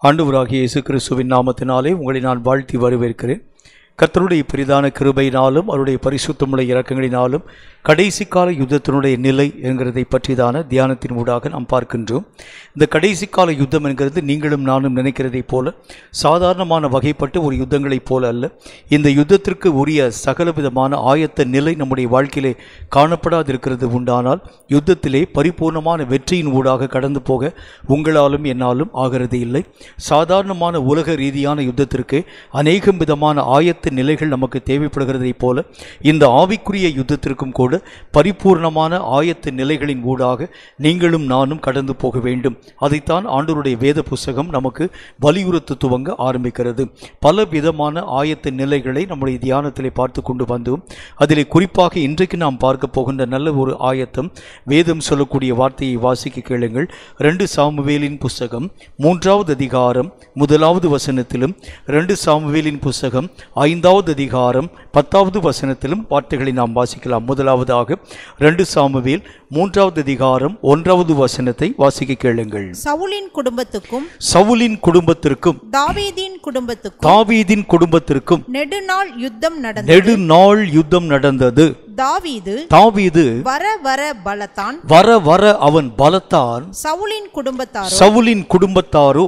ஆண்டவராகிய இயேசு கிறிஸ்துவின் நாமத்தினாலே உங்களை நான் வாழ்த்தி வரவேற்கிறேன். கர்த்தருடைய பெரிதான கிருபையினாலும் அவருடைய பரிசுத்தமுள்ள இரக்கங்களினாலும் கடைசி கால யுத்தத்தினுடைய நிலை என்கிறதை பற்றிதான தியானத்தின் ஊடாக நாம் பார்க்கின்றோம். இந்த கடைசி கால யுத்தம் என்கிறது நீங்களும் நானும் நினைக்கிறதை போல சாதாரணமான வகைப்பட்ட ஒரு யுத்தங்களைப் போல அல்ல. இந்த யுத்தத்திற்கு உரிய சகல விதமான ஆயத்த நிலை நம்முடைய வாழ்க்கையிலே காணப்படாதிருக்கிறது உண்டானால் யுத்தத்திலே பரிபூர்ணமான வெற்றியின் ஊடாக கடந்து போக உங்களாலும் என்னாலும் ஆகிறது இல்லை. சாதாரணமான உலக ரீதியான யுத்தத்திற்கு அநேகம் விதமான ஆயத்த நிலைகள் நமக்கு தேவைப்படுகிறதை போல இந்த ஆவிக்குரிய யுத்தத்திற்கும் கூட பரிபூர்ணமான ஆயத்த நிலைகளின் ஊடாக நீங்களும் நானும் கடந்து போக வேண்டும். அதைத்தான் ஆண்டவருடைய வேத புஸ்தகம் நமக்கு வலியுறுத்த துவங்க ஆரம்பிக்கிறது. பல விதமான ஆயத்த நிலைகளை நம்முடைய தியானத்திலே பார்த்து கொண்டு வந்தோம். அதிலே குறிப்பாக இன்றைக்கு நாம் பார்க்க போகின்ற நல்ல ஒரு ஆயத்தம், வேதம் சொல்லக்கூடிய வார்த்தையை வாசிக்க கேளுங்கள். 2 சாமுவேலின் புஸ்தகம் 3வது அதிகாரம் 1வது வசனத்திலும் 2 சாமுவேலின் புஸ்தகம் 5வது அதிகாரம் 10வது வசனத்திலும் வார்த்தைகளை நாம் வாசிக்கலாம். முதலாவதாக 2 சாமுவேல் 3வது அதிகாரம் 1வது வசனத்தை வாசிக்க கேளுங்கள். சவுலின் குடும்பத்திற்கும் தாவீதின் குடும்பத்திற்கும் நெடுநாள் யுத்தம் நடந்தது. தாவீது வர வர அவன் பலத்தான், சவுலின் குடும்பத்தாரோ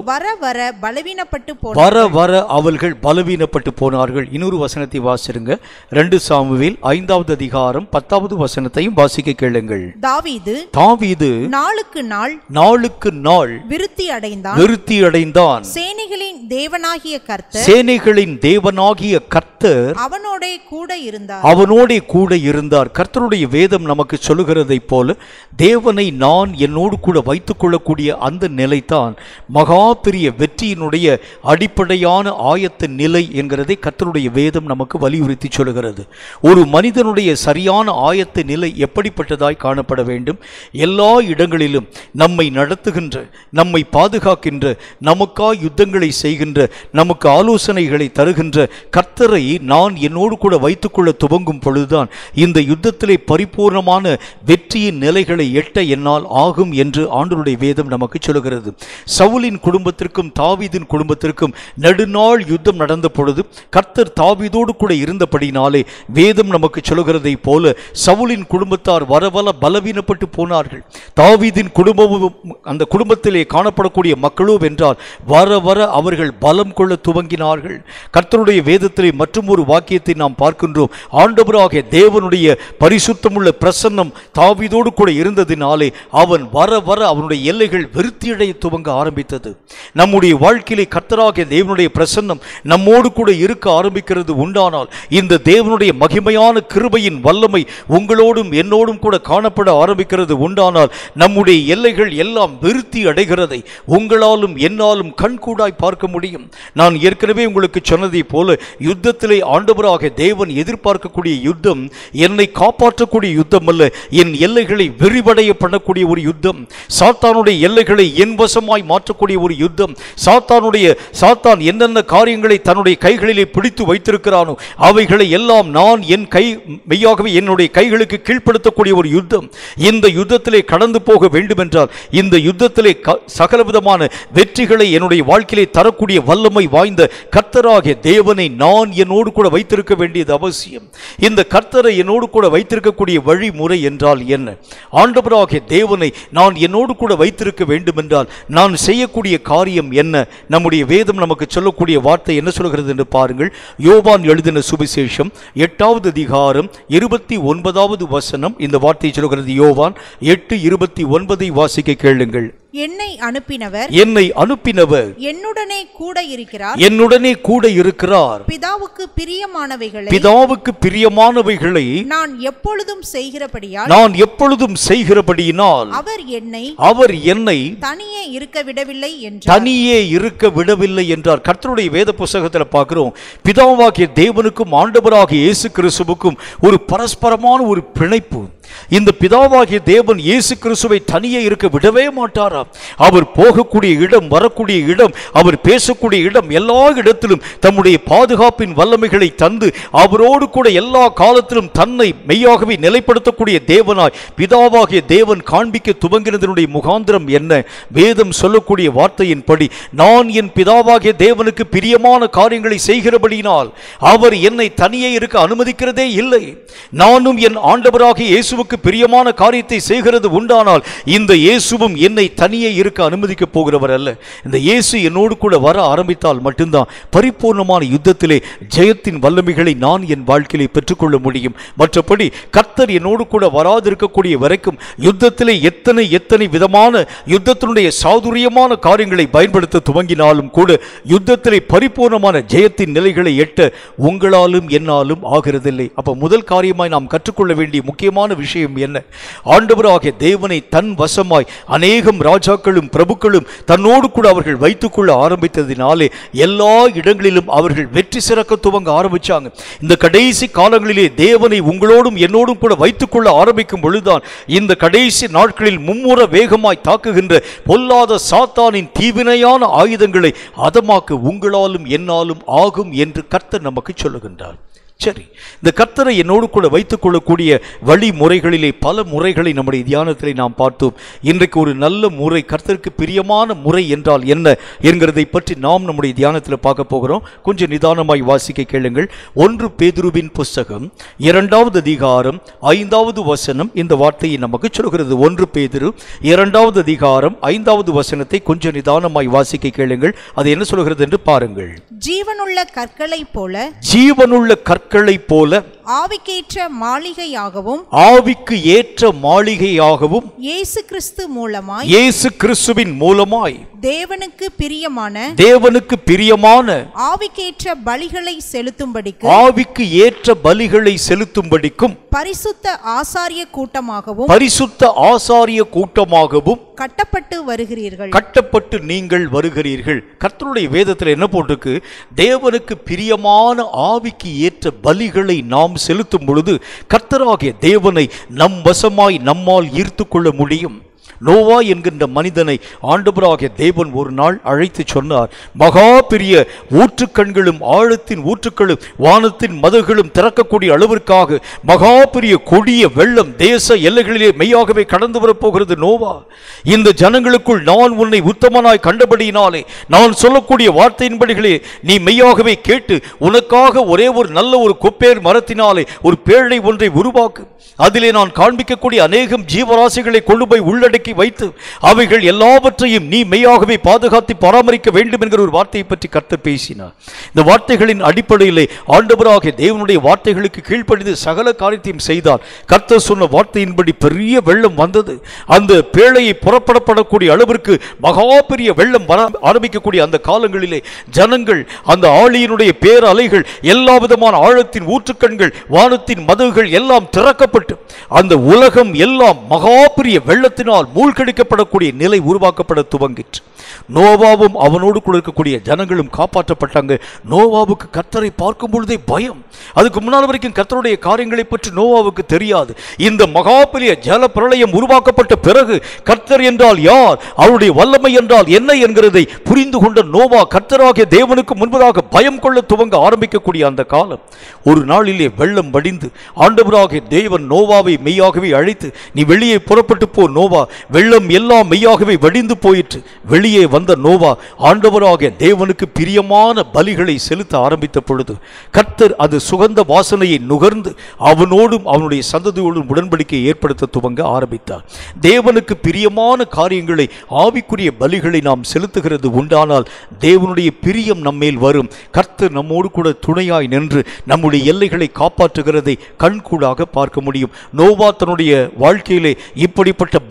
வர வர அவர்கள் பலவீனப்பட்டு போனார்கள். இன்னொரு வசனத்தை வாசிருங்க. 2 சாமுவேல் 5வது அதிகாரம் 10வது வசனத்தையும் வாசிக்க கேளுங்கள். தாவீது நாளுக்கு நாள் விருத்தி அடைந்தான். சேனைகளின் தேவனாகிய கர்த்தர் அவனோடே கூட இருந்தார். கர்த்தருடைய வேதம் நமக்கு சொல்லுகிறதை போல தேவனை நான் என்னோடு கூட வைத்துக் கொள்ளக்கூடிய அந்த நிலைதான் மகா பெரிய வெற்றியினுடைய அடிப்படையான ஆயத்த நிலை என்கிறதை கர்த்தருடைய வேதம் நமக்கு வலியுறுத்தி சொல்லுகிறது. ஒரு மனிதனுடைய சரியான ஆயத்த நிலை எப்படிப்பட்டதாய் காணப்பட வேண்டும்? எல்லா இடங்களிலும் நம்மை நடத்துகின்ற, நம்மை பாதுகாக்கின்ற, நமக்காய் யுத்தங்களை செய்கின்ற, நமக்கு ஆலோசனைகளை தருகின்ற கர்த்தரை நான் என்னோடு கூட வைத்துக்கொள்ள துவங்கும் பொழுதுதான் இந்த யுத்தத்திலே பரிபூர்ணமான வெற்றியின் நிலைகளை எட்ட என்னால் ஆகும் என்று ஆண்டவருடைய வேதம் நமக்கு சொல்கிறது. சவுலின் குடும்பத்திற்கும் தாவீதின் குடும்பத்திற்கும் நெடுநாள் யுத்தம் நடந்த பொழுது கர்த்தர் தாவீதோடு கூட இருந்தபடினாலே வேதம் நமக்கு சொல்கிறதை போல சவுலின் குடும்பத்தார் வரவல பலவீனப்பட்டு போனார்கள். தாவீதின் குடும்பமும் அந்த குடும்பத்திலே காணப்படக்கூடிய மக்களோ வென்றால் வர வர அவர்கள் பலம் கொள்ள துவங்கினார்கள். கர்த்தருடைய வேதத்திலே மற்றும் ஒரு வாக்கியத்தை நாம் பார்க்கின்றோம். ஆண்டவராகிய தேவனுடைய பரிசுத்தமுள்ள பிரசன்னம் தாவீதோடு கூட இருந்ததினாலே அவன் வர வர அவனுடைய எல்லைகள் விருத்தியடைய துவங்க ஆரம்பித்தது. நம்முடைய வாழ்க்கையிலே கர்த்தராகிய தேவனுடைய பிரசன்னம் நம்மோடு கூட இருக்க ஆரம்பிக்கிறது உண்டானால் இந்த தேவனுடைய மகிமையான கிருபையின் வல்லமை உங்களோடும் என்னோடும் கூட காணப்பட ஆரம்பிக்கிறது உண்டானால் நம்முடைய எல்லைகள் எல்லாம் விருத்தி அடைகிறதை உங்களாலும் என்னாலும் கண்கூடாய் பார்க்க முடியும். நான் ஏற்கனவே உங்களுக்கு சொன்னதை போல யுத்தத்திலே ஆண்டவராக தேவன் எதிர்பார்க்கக்கூடிய யுத்தம் என்னை காப்பாற்றக்கூடிய யுத்தம் அல்ல, என் எல்லைகளை விரிவடைய பண்ணக்கூடிய ஒரு யுத்தம், சாத்தானுடைய எல்லைகளை என் வசமாய் மாற்றக்கூடிய ஒரு யுத்தம், சாத்தான் என்னென்ன காரியங்களை தன்னுடைய கைகளிலே பிடித்து வைத்திருக்கிறானோ அவைகளை எல்லாம் நான் என் மெய்யாகவே என்னுடைய கைகளுக்கு கீழ்ப்படுத்தக்கூடிய ஒரு யுத்தம். இந்த யுத்தத்திலே கடந்து போக வேண்டுமென்றால் இந்த யுத்தத்திலே சகலவிதமான வெற்றிகளை என்னுடைய வாழ்க்கையிலே தரக்கூடிய வல்லமை வாய்ந்த கர்த்தராகிய தேவனை நான் என்னோடு கூட வைத்திருக்க வேண்டியது அவசியம். இந்த கர்த்தரை என்னோடு கூட வைத்திருக்கக்கூடிய வழிமுறை என்றால் என்ன? ஆண்டவராகிய தேவனை நான் என்னோடு கூட வைத்திருக்க வேண்டுமென்றால் நான் செய்யக்கூடிய காரியம் என்ன? நம்முடைய வேதம் நமக்கு சொல்லக்கூடிய வார்த்தை என்ன சொல்கிறது என்று பாருங்கள். யோவான் எழுதின சுவிசேஷம் 8வது அதிகாரம் 29வது வசனம் இந்த வார்த்தையை சொல்கிறது. யோவான் 8:29 வாசிக்க கேளுங்கள். என்னை அனுப்பினவர் என்னுடனே கூட இருக்கிறார். பிதாவுக்கு பிரியமானவைகளை நான் எப்பொழுதும் செய்கிறபடியினால் அவர் என்னை தனியே இருக்க விடவில்லை என்றார். கர்த்தருடைய வேத புத்தகத்தில் பார்க்கிறோம், பிதாவாகிய தேவனுக்கும் ஆண்டவராகிய இயேசு கிறிஸ்துவுக்கும் ஒரு பரஸ்பரமான ஒரு பிணைப்பு, இந்த பிதாவாகிய தேவன் இயேசு கிறிஸ்துவை தனியே இருக்க விடவே மாட்டாராம். அவர் போகக்கூடிய இடம், வரக்கூடிய இடம், அவர் பேசக்கூடிய இடம், எல்லா இடத்திலும் தம்முடைய பாதுகாப்பின் வல்லமைகளை தந்து அவரோடு கூட எல்லா காலத்திலும் தன்னை மெய்யாகவே நிலைப்படுத்தக்கூடிய தேவனாய் பிதாவாகிய தேவன் காண்பிக்க துவங்கினதனுடைய முகாந்திரம் என்ன? வேதம் சொல்லக்கூடிய வார்த்தையின்படி, நான் என் பிதாவாகிய தேவனுக்கு பிரியமான காரியங்களை செய்கிறபடியினால் அவர் என்னை தனியே இருக்க அனுமதிக்கிறதே இல்லை. நானும் என் ஆண்டவராகிய இயேசுவுக்கு பிரியமான காரியத்தை செய்கிறது உண்டானால் இந்த இயேசுவும் என்னை தனியே இருக்க அனுமதிக்க போகிறவர் அல்ல. இந்த இயேசு என்னோடு கூட வர ஆரம்பித்தால் மட்டும்தான் பரிபூர்ணமான யுத்தத்திலே ஜெயத்தின் வல்லமைகளை நான் என் வாழ்க்கையிலே பெற்றுக்கொள்ள முடியும். மற்றபடி கர்த்தர் என்னோடு கூட வராதிருக்கக்கூடிய வரைக்கும் யுத்தத்திலே எத்தனை விதமான யுத்தத்தினுடைய சாதுரியமான காரியங்களை பயன்படுத்த துவங்கினாலும் கூட யுத்தத்திலே பரிபூர்ணமான ஜெயத்தின் நிலைகளை எட்ட உங்களாலும் என்னாலும் ஆகிறதில்லை. அப்ப முதல் காரியமாய் நாம் கற்றுக்கொள்ள வேண்டிய முக்கியமான விஷயம் என்ன? ஆண்டவராகிய தேவனை தன் வசமாய் அநேகம் ராஜாக்களும் பிரபுக்களும் தன்னோடு கூட அவர்கள் வைத்துக் கொள்ள ஆரம்பித்ததினாலே எல்லா இடங்களிலும் அவர்கள் வெற்றி சிறக்க துவங்க ஆரம்பிச்சாங்க. இந்த கடைசி காலங்களிலே தேவனை உங்களோடும் என்னோடும் கூட வைத்துக் கொள்ள ஆரம்பிக்கும் பொழுதுதான் இந்த கடைசி நாட்களில் மும்முர வேகமாய் தாக்குகின்ற பொல்லாத சாத்தானின் தீவினையான ஆயுதங்களை அதமாக்க உங்களாலும் என்னாலும் ஆகும் என்று கர்த்தர் நமக்கு சொல்லுகின்றார். சரி, இந்த கர்த்தரை என்னோடு கூட வைத்துக் கொள்ளக்கூடிய வழிமுறைகளிலே பல முறைகளை நம்முடைய தியானத்திலே நாம் பார்த்தோம். இன்றைக்கு ஒரு நல்ல முறை, கர்த்தருக்கு பிரியமான முறை என்றால் என்ன என்கிறதை பற்றி நாம் நம்முடைய தியானத்தில் பார்க்க போகிறோம். கொஞ்சம் நிதானமாய் வாசிக்க கேளுங்கள். 1 பேதுருவின் புஸ்தகம் 2வது அதிகாரம் 5வது வசனம் இந்த வார்த்தையை நமக்கு சொல்கிறது. 1 பேதுரு 2வது அதிகாரம் 5வது வசனத்தை கொஞ்சம் நிதானமாய் வாசிக்க கேளுங்கள். அது என்ன சொல்கிறது என்று பாருங்கள். ஜீவனுள்ள கற்களை போல, ஜீவனுள்ள கற்களை போல, ஆவிக்கேற்ற மாளிகையாகவும், ஆவிக்கு ஏற்ற மாளிகையாகவும், இயேசு கிறிஸ்து மூலமாய், இயேசு கிறிஸ்துவின் மூலமாய் தேவனுக்கு பிரியமான ஆவிக்கேற்ற பலிகளை செலுத்தும்படிக்கு, ஆவிக்கு ஏற்ற பலிகளை செலுத்தும்படிக்கும் பரிசுத்த ஆசாரிய கூட்டமாகவும் கட்டப்பட்டு வருகிறீர்கள். கட்டப்பட்டு நீங்கள் வருகிறீர்கள். கர்த்தருடைய வேதத்தில் என்ன போட்டிருக்கு? தேவனுக்கு பிரியமான ஆவிக்கு ஏற்ற பலிகளை நாம் செலுத்தும் பொழுது கர்த்தராகிய தேவனை நம் வசமாய் நம்மால் ஈர்த்து கொள்ள முடியும். நோவா என்கின்ற மனிதனை ஆண்டவராகிய தேவன் ஒரு நாள் அழைத்து சொன்னார், மகா பெரிய ஊற்றுக்கண்களும் ஆழத்தின் ஊற்றுக்களும் வானத்தின் மதகுகளும் திறக்கக்கூடிய அளவிற்காக மகா பெரிய கொடிய வெள்ளம் தேச எல்லைகளிலே மெய்யாகவே கடந்து வரப்போகிறது. நோவா, இந்த ஜனங்களுக்குள் நான் உன்னை உத்தமனாய் கண்டபடியினாலே நான் சொல்லக்கூடிய வார்த்தையின்படிகளே நீ மெய்யாகவே கேட்டு உனக்காக ஒரே ஒரு நல்ல ஒரு கொப்பேர் மரத்தினாலே ஒரு பேழை ஒன்றை உருவாக்கு. அதிலே நான் காண்பிக்கக்கூடிய அநேகம் ஜீவராசிகளை கொண்டு போய் உள்ளடக்கி வைத்து அவைகள் எல்லாவற்றையும் நீ மெய்யாகவே பாதுகாத்து பராமரிக்க வேண்டும் என்கிற ஒரு வார்த்தையை பற்றி கர்த்தர் பேசினார். இந்த வார்த்தைகளின் அடிப்படையிலே ஆண்டவராகிய தேவனுடைய வார்த்தைகளுக்கு கீழ்ப்படிந்து சகல காரியத்தையும் செய்தார். கர்த்தர் சொன்ன வார்த்தையின்படி பெரிய வெள்ளம் வந்தது. அந்த பேழையை புறப்படப்படக்கூடிய அளவிற்கு மகா பெரிய வெள்ளம் வர ஆரம்பிக்கக்கூடிய அந்த காலங்களிலே ஜனங்கள் அந்த ஆழியினுடைய பேரலைகள் எல்லா விதமான ஆழத்தின் ஊற்றுக்கண்கள் வானத்தின் மதகுகள் எல்லாம் திறக்கப்பட்டு அந்த உலகம் எல்லாம் மகா பெரிய வெள்ளத்தினால் மூழ்கடிக்கப்படக்கூடிய நிலை உருவாக்கப்பட துவங்கிற்று. நோவாவும் அவனோடு கூட இருக்கக்கூடிய ஜனங்களும் காப்பாற்றப்பட்டாங்க. நோவாவுக்கு கர்த்தரை பார்க்கும் பொழுதே பயம். அதுக்கு முன்னால் வரைக்கும் கர்த்தருடைய காரியங்களை பற்றி நோவாவுக்கு தெரியாது. இந்த மகா பெரிய ஜல பிரளயம் உருவாக்கப்பட்ட பிறகு கர்த்தர் என்றால் யார், அவருடைய வல்லமை என்றால் என்ன என்கிறதை புரிந்து கொண்ட நோவா கர்த்தராகிய தேவனுக்கு முன்பதாக பயம் கொள்ள துவங்க ஆரம்பிக்கக்கூடிய அந்த காலம். ஒரு நாளிலே வெள்ளம் வடிந்து ஆண்டவராகிய தேவன் நோவாவை மெய்யாகவே அழைத்து, நீ வெளியே புறப்பட்டு போ நோவா. வெள்ளம் எல்லாம் மெய்யாகவே வடிந்து போயிற்று. வெளியே வந்த நோவா ஆண்டவராகிய தேவனுக்கு பிரியமான பலிகளை செலுத்த ஆரம்பித்த பொழுது கர்த்தர் அது சுகந்த வாசனையை நுகர்ந்து அவனோடும் அவனுடைய சந்ததியோடும் உடன்படிக்கையை ஏற்படுத்த துவங்க ஆரம்பித்தார். தேவனுக்கு பிரியமான காரியங்களை, ஆவிக்குரிய பலிகளை நாம் செலுத்துகிறது உண்டானால் தேவனுடைய பிரியம் நம்மேல் வரும். கர்த்தர் நம்மோடு கூட துணையாய் நின்று நம்முடைய எல்லைகளை காப்பாற்றுகிறதை கண்கூடாக பார்க்க முடியும். நோவா தன்னுடைய வாழ்க்கையிலே இப்படிப்பட்ட பலிகளை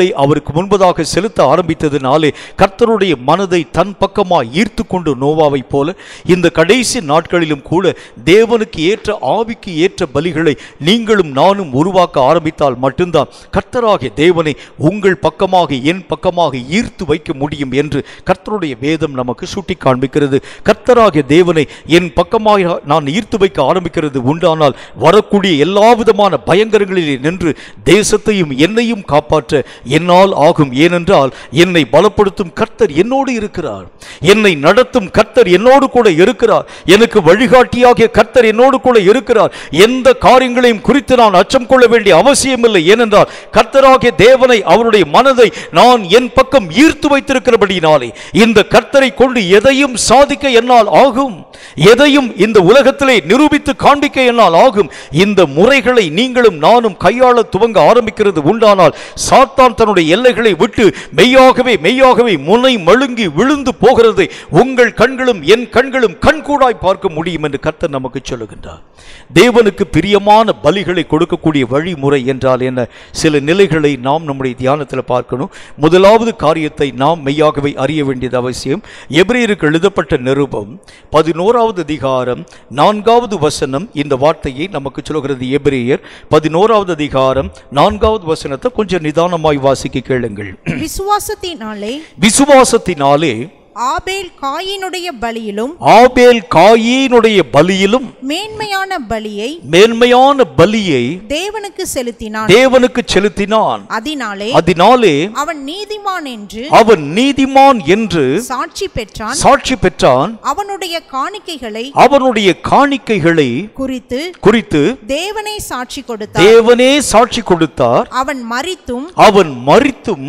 பலிகளை அவருக்கு முன்பதாக செலுத்த ஆரம்பித்ததினாலே கர்த்தருடைய மனதை தன் பக்கமாக ஈர்த்து கொண்டு நோவாவை போல இந்த கடைசி நாட்களிலும் கூட தேவனுக்கு ஏற்ற ஆவிக்கு ஏற்ற பலிகளை நீங்களும் நானும் உருவாக்க ஆரம்பித்தால் மட்டும்தான் கர்த்தராகிய தேவனை உங்கள் பக்கமாக என் பக்கமாக ஈர்த்து வைக்க முடியும் என்று கர்த்தருடைய வேதம் நமக்கு சுட்டி காண்பிக்கிறது. கர்த்தராகிய தேவனை என் பக்கமாக நான் ஈர்த்து வைக்க ஆரம்பிக்கிறது உண்டானால் வரக்கூடிய எல்லா விதமான பயங்கரங்களிலே நின்று தேசத்தையும் என்னையும் காப்பாற்ற என்னால் ஆகும். ஏனென்றால் என்னை பலப்படுத்தும் கர்த்தர் என்னோடு இருக்கிறார், என்னை நடத்தும் கர்த்தர் என்னோடு கூட இருக்கிறார், எனக்கு வழிகாட்டியாகிய கர்த்தர் என்னோடு கூட இருக்கிறார். எந்த காரியங்களையும் குறித்து நான் அச்சம் கொள்ள வேண்டிய அவசியமில்லை. ஏனென்றால் கர்த்தராகிய தேவனை அவருடைய மனதை நான் என் பக்கம் ஈர்த்து வைத்திருக்கிறபடினாலே இந்த கர்த்தரை கொண்டு எதையும் சாதிக்க என்னால் ஆகும், எதையும் இந்த உலகத்திலே நிரூபித்து காண்பிக்க என்னால் ஆகும். இந்த முறைகளை நீங்களும் நானும் கையாள துவங்க ஆரம்பிக்கிறது உண்டானால் சாத்தான் தன்னுடைய எல்லைகளை விட்டு மெய்யாகவே முனை மழுங்கி விழுந்து போகிறதை உங்கள் கண்களும் என் கண்களும் கண்கூடாய் பார்க்க முடியும் என்று கர்த்தர் நமக்கு சொல்லுகின்றார். தேவனுக்கு பிரியமான பலிகளை கொடுக்கக்கூடிய வழிமுறை என்றால் என்ன? சில நிலைகளை நாம் நம்முடைய தியானத்தில் பார்க்கணும். முதலாவது காரியத்தை நாம் மெய்யாகவே அறிய வேண்டியது அவசியம். எபிரேயருக்கு எழுதப்பட்ட நிருபம் 11வது அதிகாரம் 4வது வசனம் இந்த வார்த்தையை நமக்கு சொல்கிறது. எபிரேயர் 11வது அதிகாரம் 4வது வசனத்தை கொஞ்சம் நிதானமாய் வாசிக்க கேளுங்கள். விசுவாசத்தினாலே ஆபேல் காயீனுடைய பலியிலும் மேன்மையான பலியை தேவனுக்கு செலுத்தினான். அதனாலே அவன் நீதிமான் என்று சாட்சி பெற்றான். அவனுடைய காணிக்கைகளை குறித்து தேவனே சாட்சி கொடுத்தார். அவன் மரித்தும்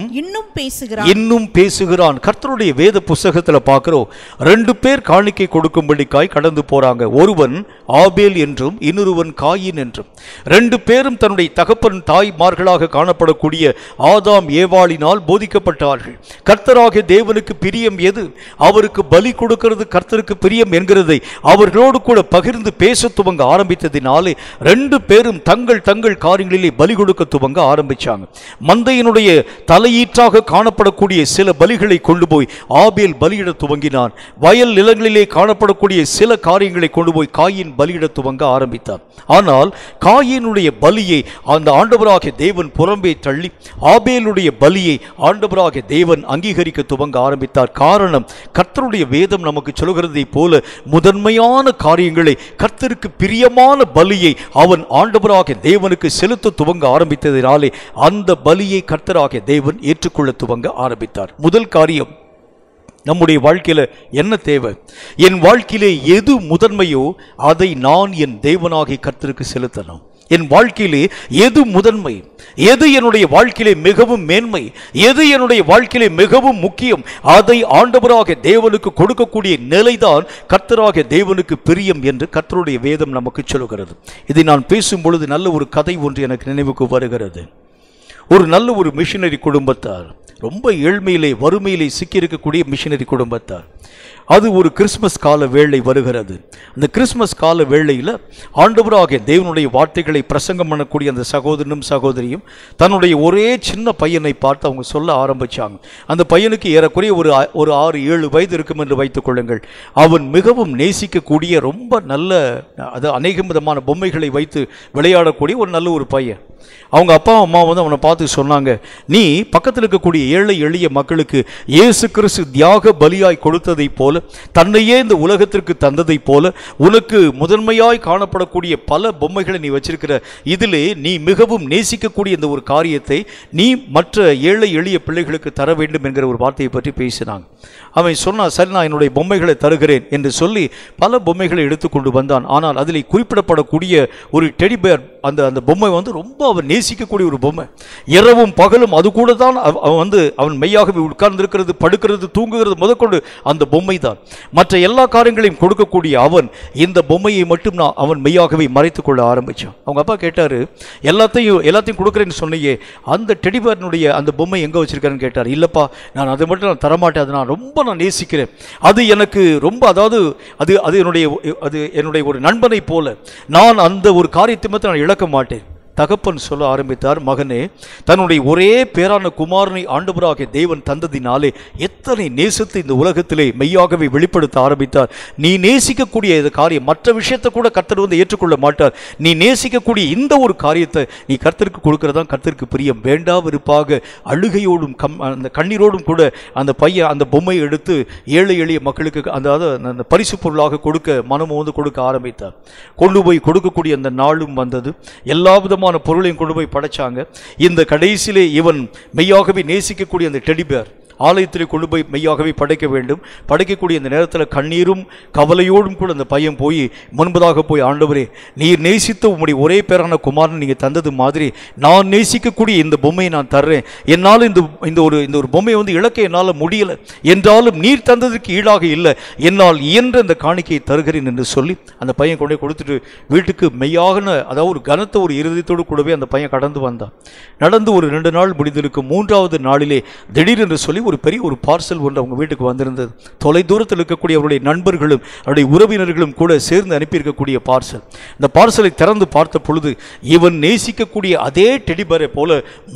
இன்னும் பேசுகிறான். கர்த்தருடைய வேத புத்தகத்தில் பார்க்கிறோம், 2 பேர் காணிக்கை கொடுக்கும்படிக்காய் கடந்து போறாங்க. ஒருவன் ஆபேல் என்றும் இன்னொருவன் காயின் என்றும். 2 பேரும் தன்னுடைய தகப்பன் தாய்மார்களாக காணப்படக்கூடிய ஆதாம் ஏவாளினால் போதிக்கப்பட்டார்கள். கர்த்தராகிய தேவனுக்கு பிரியம் எது, அவருக்கு பலி கொடுக்கிறது கர்த்தருக்கு பிரியம் என்கிறதை அவர்களோடு கூட பகிர்ந்து பேச துவங்க ஆரம்பித்ததினாலே 2 பேரும் தங்கள் காரியங்களிலே பலி கொடுக்க துவங்க ஆரம்பிச்சாங்க. மந்தையினுடைய தலையீற்றாக காணப்படக்கூடிய சில பலிகளை கொண்டு போய் ஆபேல் பலியிட துவங்கினான். வயல் நிலங்களிலே காணப்படக்கூடிய சில காரியங்களை கொண்டு போய் காயின் பலியிட துவங்க ஆரம்பித்தார். ஆனால் காயினுடைய பலியை அந்த ஆண்டவராகிய தேவன் புறம்பே தள்ளி ஆபேலுடைய பலியை ஆண்டவராகிய தேவன் அங்கீகரிக்க துவங்க ஆரம்பித்தார். காரணம், கர்த்தருடைய வேதம் நமக்கு சொல்கிறதை போல முதன்மையான காரியங்களை, கர்த்தருக்கு பிரியமான பலியை அவன் ஆண்டவராகிய தேவனுக்கு செலுத்த துவங்க ஆரம்பித்ததினாலே அந்த பலியை கர்த்தராகிய தேவன் ஏற்றுக்கொள்ள துவங்க ஆரம்பித்தார். முதல் காரியம், நம்முடைய வாழ்க்கையில என்ன தேவை? என் வாழ்க்கையிலே எது முதன்மையோ அதை நான் என் தேவனாகிய கர்த்தருக்கு செலுத்தணும். என் வாழ்க்கையிலே எது முதன்மை, எது என்னுடைய வாழ்க்கையிலே மிகவும் மேன்மை, எது என்னுடைய வாழ்க்கையிலே மிகவும் முக்கியம், அதை ஆண்டவராகிய தேவனுக்கு கொடுக்கக்கூடிய நிலைதான் கர்த்தராகிய தேவனுக்கு பிரியம் என்று கர்த்தருடைய வேதம் நமக்கு சொல்கிறது. இதை நான் பேசும் பொழுது நல்ல ஒரு கதை ஒன்று எனக்கு நினைவுக்கு வருகிறது. ஒரு நல்ல ஒரு மிஷனரி குடும்பத்தார், ரொம்ப ஏழ்மையிலே வறுமையிலே சிக்கியிருக்கக்கூடிய மிஷனரி குடும்பத்தார். அது ஒரு கிறிஸ்மஸ் கால வேளை வருகிறது. அந்த கிறிஸ்மஸ் கால வேளையில் ஆண்டவராகிய தேவனுடைய வார்த்தைகளை பிரசங்கம் பண்ணக்கூடிய அந்த சகோதரனும் சகோதரியும் தன்னுடைய ஒரே சின்ன பையனை பார்த்து அவங்க சொல்ல ஆரம்பித்தாங்க. அந்த பையனுக்கு ஏறக்குறைய ஒரு 6-7 வயது இருக்கும் என்று வைத்துக் கொள்ளுங்கள். அவன் மிகவும் நேசிக்கக்கூடிய ரொம்ப நல்ல, அது அநேக விதமான பொம்மைகளை வைத்து விளையாடக்கூடிய ஒரு நல்ல ஒரு பையன். அவங்க அப்பா அம்மா வந்து அவனை பார்த்து சொன்னாங்க, நீ பக்கத்தில் இருக்கக்கூடிய ஏழை எளிய மக்களுக்கு இயேசு கிறிஸ்து தியாக பலியாய் கொடுத்ததை போல, தன்னையே இந்த உலகத்திற்கு தந்ததை போல, உனக்கு முதன்மையாய் காணப்படக்கூடிய பல பொம்மைகளை நீ வச்சிருக்கிற, இதிலே நீ மிகவும் நேசிக்கக்கூடிய இந்த ஒரு காரியத்தை நீ மற்ற ஏழை எளிய பிள்ளைகளுக்கு தர வேண்டும் என்கிற ஒரு வார்த்தையை பற்றி பேசினாங்க. அவன் சொன்னான், சரி நான் என்னுடைய பொம்மைகளை தருகிறேன் என்று சொல்லி பல பொம்மைகளை எடுத்துக்கொண்டு வந்தான். ஆனால் அதில் குறிப்பிடப்படக்கூடிய ஒரு டெடி பேர், அந்த பொம்மை வந்து ரொம்ப அவன் நேசிக்கக்கூடிய ஒரு பொம்மை. இரவும் பகலும் அது கூட தான் அவன் மெய்யாகவே உட்கார்ந்திருக்கிறது, படுக்கிறது, தூங்குகிறது முதற்கொண்டு அந்த பொம்மை தான். மற்ற எல்லா காரியங்களையும் கொடுக்கக்கூடிய அவன் இந்த பொம்மையை மட்டும் அவன் மெய்யாகவே மறைத்துக் கொள்ள ஆரம்பிச்சான். அவங்க அப்பா கேட்டாரு, எல்லாத்தையும் கொடுக்குறேன்னு சொன்னியே, அந்த டெடிபேர்னுடைய அந்த பொம்மை எங்கே வச்சிருக்காருன்னு கேட்டார். இல்லப்பா, நான் அதை மட்டும் நான் தரமாட்டேன், அதை நான் ரொம்ப நேசிக்கிறேன், அது எனக்கு ரொம்ப, அதாவது அது என்னுடைய ஒரு நண்பனை போல, நான் அந்த ஒரு காரியத்தை மட்டும் நான் இழக்க மாட்டேன். தகப்பன் சொல்ல ஆரம்பித்தார், மகனே, தன்னுடைய ஒரே பேரான குமாரனை ஆண்டவராகிய தேவன் தந்ததினாலே எத்தனை நேசத்தை இந்த உலகத்திலே மெய்யாகவே வெளிப்படுத்த ஆரம்பித்தார். நீ நேசிக்கக்கூடிய இந்த காரியம், மற்ற விஷயத்தை கூட கர்த்தர் வந்து ஏற்றுக்கொள்ள மாட்டார். நீ நேசிக்கக்கூடிய இந்த ஒரு காரியத்தை நீ கர்த்தருக்கு கொடுக்கிறதா கர்த்தருக்கு பிரியம். வேண்டாவிருப்பாக அழுகையோடும் அந்த கண்ணீரோடும் கூட அந்த பையன் அந்த பொம்மையை எடுத்து ஏழை எளிய மக்களுக்கு அந்த பரிசு பொருளாக கொடுக்க மனமும் வந்து கொடுக்க ஆரம்பித்தார். கொண்டு போய் கொடுக்கக்கூடிய அந்த நாளும் வந்தது. எல்லா விதமான பொருளையும் கொண்டு போய் படைச்சாங்க. இந்த கடைசியிலே இவன் மெய்யாகவே நேசிக்கக்கூடிய அந்த டெடிபேர் ஆலயத்தில் கொண்டு போய் மெய்யாகவே படைக்க வேண்டும். படைக்கக்கூடிய அந்த நேரத்தில் கண்ணீரும் கவலையோடும் கூட அந்த பையன் போய் முன்பதாக போய், ஆண்டவரே, நீர் நேசித்த உம்முடைய ஒரே பேரான குமாரன் நீங்கள் தந்தது மாதிரி நான் நேசிக்கக்கூடிய இந்த பொம்மையை நான் தர்றேன். என்னால் இந்த ஒரு பொம்மையை வந்து இழக்க என்னால் முடியலை, என்றாலும் நீர் தந்ததுக்கு ஈடாக இல்லை, என்னால் இயன்ற இந்த காணிக்கையை தருகிறேன் என்று சொல்லி அந்த பையன் கொண்டு கொடுத்துட்டு வீட்டுக்கு மெய்யான, அதாவது ஒரு கனத்த ஒரு இருதயத்தோடு கூடவே அந்த பையன் கடந்து வந்தான். நடந்து ஒரு 2 நாள் முடிந்திருக்கும். 3வது நாளிலே திடீரென்று சொல்லி ஒரு பெரிய ஒரு பார்சல் ஒன்று அவங்க வீட்டுக்கு வந்திருந்தது. தொலை தூரத்தில் இருக்கக்கூடிய அவருடைய நண்பர்களும் அவருடைய உறவினர்களும் கூட சேர்ந்து அனுப்பியிருக்கக்கூடிய பார்சல். இந்த பார்சலை திறந்து பார்த்த பொழுது இவன் நேசிக்கக்கூடிய அதே டெடிபேரை போல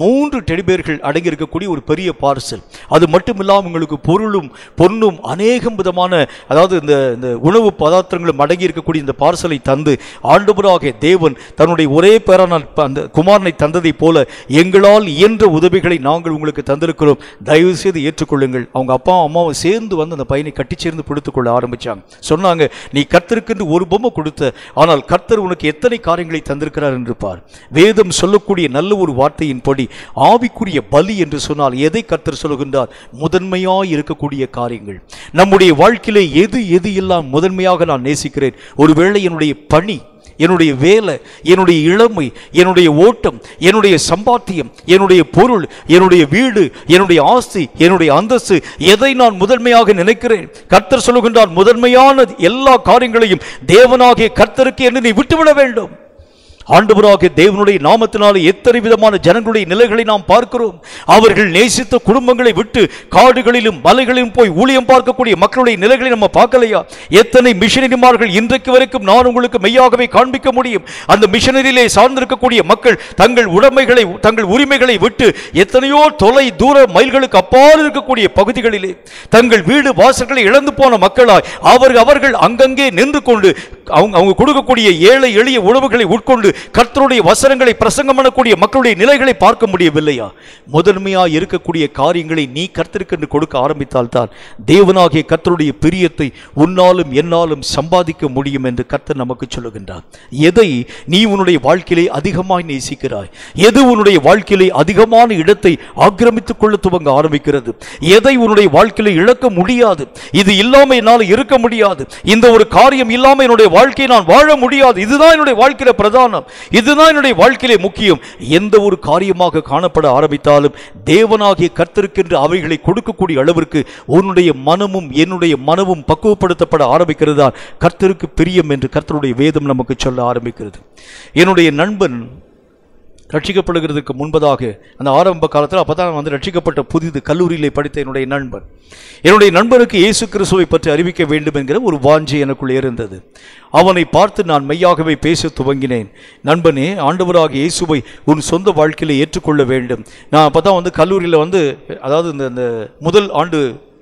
3 டெடிபேர்கள் அடங்கி இருக்கக்கூடிய ஒரு பெரிய பார்சல். அது மட்டுமில்லாமல் உங்களுக்கு பொருளும் பொன்னும் அநேகம் விதமான, அதாவது இந்த உணவு பதார்த்தங்களும் அடங்கி இருக்கக்கூடிய இந்த பார்சலை தந்து ஆண்டவராகிய தேவன் தன்னுடைய ஒரே பேரான அந்த குமாரனை தந்ததை போல எங்களால் இயன்ற உதவிகளை நாங்கள் உங்களுக்கு தந்திருக்கிறோம், தயவு செய்து ஏற்றுக்கொள்ளுங்கள். அவங்க அப்பா அம்மாவும் சேர்ந்து வந்து அந்த பையனை கட்டி சேர்ந்து பிடித்துக் கொள்ள ஆரம்பிச்சாங்க. சொன்னாங்க, நீ கர்த்தருக்கு ஒரு பொம்மை கொடுத்த, ஆனால் கர்த்தர் உனக்கு எத்தனை காரியங்களை தந்திருக்கிறார் என்று பார். வேதம் சொல்லக்கூடிய நல்ல ஒரு வார்த்தையின்படி ஆவிக்குரிய பலி என்று சொன்னால் எதை கர்த்தர் சொல்லுகின்றார்? முதன்மையாய் இருக்கக்கூடிய காரியங்கள். நம்முடைய வாழ்க்கையிலே எது எல்லாம் முதன்மையாக நான் நேசிக்கிறேன். ஒருவேளை என்னுடைய பணி, என்னுடைய வேலை, என்னுடைய இளமை, என்னுடைய ஓட்டம், என்னுடைய சம்பாத்தியம், என்னுடைய பொருள், என்னுடைய வீடு, என்னுடைய ஆஸ்தி, என்னுடைய அந்தஸ்து, எதை நான் முதன்மையாக நினைக்கிறேன்? கர்த்தர் சொல்லுகின்றார், முதன்மையான எல்லா காரியங்களையும் தேவனாகிய கர்த்தருக்கு என்று நீ விட்டுவிட வேண்டும். ஆண்டவராகிய தேவனுடைய நாமத்தினாலே எத்தனை விதமான ஜனங்களுடைய நிலைகளை நாம் பார்க்கிறோம். அவர்கள் நேசித்த குடும்பங்களை விட்டு காடுகளிலும் மலைகளிலும் போய் ஊழியம் பார்க்கக்கூடிய மக்களுடைய நிலைகளை நம்ம பார்க்கலையா? எத்தனை மிஷனரிமார்கள் இன்றைக்கு வரைக்கும் நான் உங்களுக்கு மெய்யாகவே காண்பிக்க முடியும். அந்த மிஷனரியிலே சார்ந்திருக்கக்கூடிய மக்கள் தங்கள் உடைமைகளை, தங்கள் உரிமைகளை விட்டு எத்தனையோ தொலை தூர மைல்களுக்கு அப்பால் இருக்கக்கூடிய பகுதிகளிலே தங்கள் வீடு வாசல்களை இழந்து போன மக்களாய் அவர்கள் அங்கங்கே நின்று கொண்டு அவங்க கொடுக்கக்கூடிய ஏழை எளிய உணவுகளை உட்கொண்டு கர்த்தருடைய வசனங்களை பிரசங்கம் பண்ணக்கூடிய மக்களுடைய நிலைகளை பார்க்க முடியவில்லையா? முதன்மையாக இருக்கக்கூடிய காரியங்களை நீ கர்த்தருக்கு என்று கொடுக்க ஆரம்பித்தால் தான் தேவனாகிய கர்த்தருடைய பிரியத்தை உன்னாலும் என்னாலும் சம்பாதிக்க முடியும் என்று கர்த்தர் நமக்கு சொல்லுகின்றார். எதை நீ உன்னுடைய வாழ்க்கையிலே அதிகமாய் நேசிக்கிறாய்? எது உன்னுடைய வாழ்க்கையிலே அதிகமான இடத்தை ஆக்கிரமித்துக் கொள்ள துவங்க ஆரம்பிக்கிறது? எதை உன்னுடைய வாழ்க்கையிலே இழக்க முடியாது? இது இல்லாமல் என்னால் இருக்க முடியாது, இந்த ஒரு காரியம் இல்லாமல் என்னுடைய வாழ்க்கையை நான் வாழ முடியாது, இதுதான் என்னுடைய வாழ்க்கையில பிரதானம், இதுதான் என்னுடைய வாழ்க்கையிலே முக்கியம். எந்த ஒரு காரியமாக காணப்பட ஆரம்பித்தாலும் தேவனாகிய கர்த்தருக்கென்று அவைகளை கொடுக்கக்கூடிய அளவிற்கு உன்னுடைய மனமும் என்னுடைய மனமும் பக்குவப்படுத்தப்பட ஆரம்பிக்கிறதா கர்த்தருக்கு பிரியம் என்று கர்த்தருடைய வேதம் நமக்கு சொல்ல ஆரம்பிக்கிறது. என்னுடைய நண்பன் ரட்சிக்கப்படுகிறதுக்கு முன்பதாக அந்த ஆரம்ப காலத்தில் அப்பதான் வந்து ரட்சிக்கப்பட்ட புதிது கல்லூரியிலே படித்த என்னுடைய நண்பனுக்கு இயேசு கிறிஸ்துவை பற்றி அறிவிக்க வேண்டும் என்கிற ஒரு வாஞ்சை எனக்குள் இருந்தது. அவனை பார்த்து நான் மெய்யாகவே பேச துவங்கினேன். நண்பனே, ஆண்டவராகிய இயேசுவை உன் சொந்த வாழ்க்கையில ஏற்றுக்கொள்ள வேண்டும். நான் அப்பதான் வந்து கல்லூரியில் வந்து, அதாவது இந்த முதல் ஆண்டு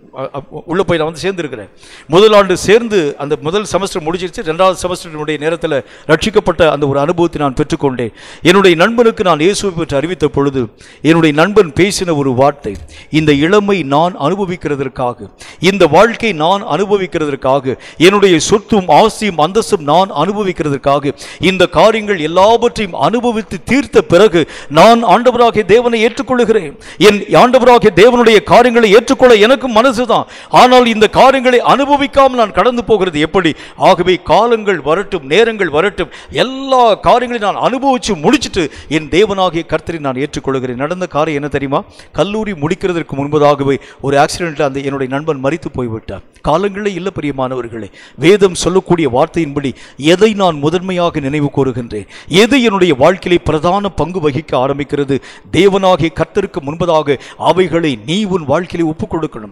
உள்ள போய் நான் வந்து சேர்ந்துருக்கிறேன். முதல் ஆண்டு சேர்ந்து அந்த முதல் செமஸ்டர் முடிச்சிருச்சு. 2வது செமஸ்டரினுடைய நேரத்தில் ரட்சிக்கப்பட்ட அந்த ஒரு அனுபவத்தை நான் பெற்றுக்கொண்டேன். என்னுடைய நண்பனுக்கு நான் இயேசுவை பற்றி அறிவித்த பொழுது என்னுடைய நண்பன் பேசின ஒரு வார்த்தை, இந்த இளமை நான் அனுபவிக்கிறதற்காக, இந்த வாழ்க்கை நான் அனுபவிக்கிறதற்காக, என்னுடைய சொத்தும் ஆஸ்தியும் அந்தஸ்தும் நான் அனுபவிக்கிறதற்காக, இந்த காரியங்கள் எல்லாவற்றையும் அனுபவித்து தீர்த்த பிறகு நான் ஆண்டவராகிய தேவனை ஏற்றுக்கொள்ளுகிறேன். என் ஆண்டவராகிய தேவனுடைய காரியங்களை ஏற்றுக்கொள்ள எனக்கு மனசு தான். ஆனால் இந்த காரியங்களை அனுபவிக்காமல் நான் கடந்து போகிறது எப்படி? ஆகவே காலங்கள் வரட்டும், நேரங்கள் வரட்டும், எல்லா காரியங்களையும் நான் அனுபவிச்சு முடிச்சுட்டு என் தேவனாகிய கர்த்தரை நான் ஏற்றுக்கொள்கிறேன். நடந்த காரியம் என்ன தெரியுமா? கல்லூரி முடிக்கிறதற்கு முன்பதாகவே ஒரு ஆக்சிடென்ட்ல அந்த என்னுடைய நண்பன் மரித்து போய்விட்டார். காலங்களே இல்லை பிரியமானவர்களே. வேதம் சொல்லக்கூடிய வார்த்தையின்படி எதை நான் முதன்மையாக நினைவு கூறுகின்றேன், எது என்னுடைய வாழ்க்கையிலே பிரதான பங்கு வகிக்க ஆரம்பிக்கிறது, தேவனாகிய கர்த்தருக்கு முன்பதாக அவைகளை நீ உன் வாழ்க்கையிலே ஒப்புக் கொடுக்கணும். தூக்க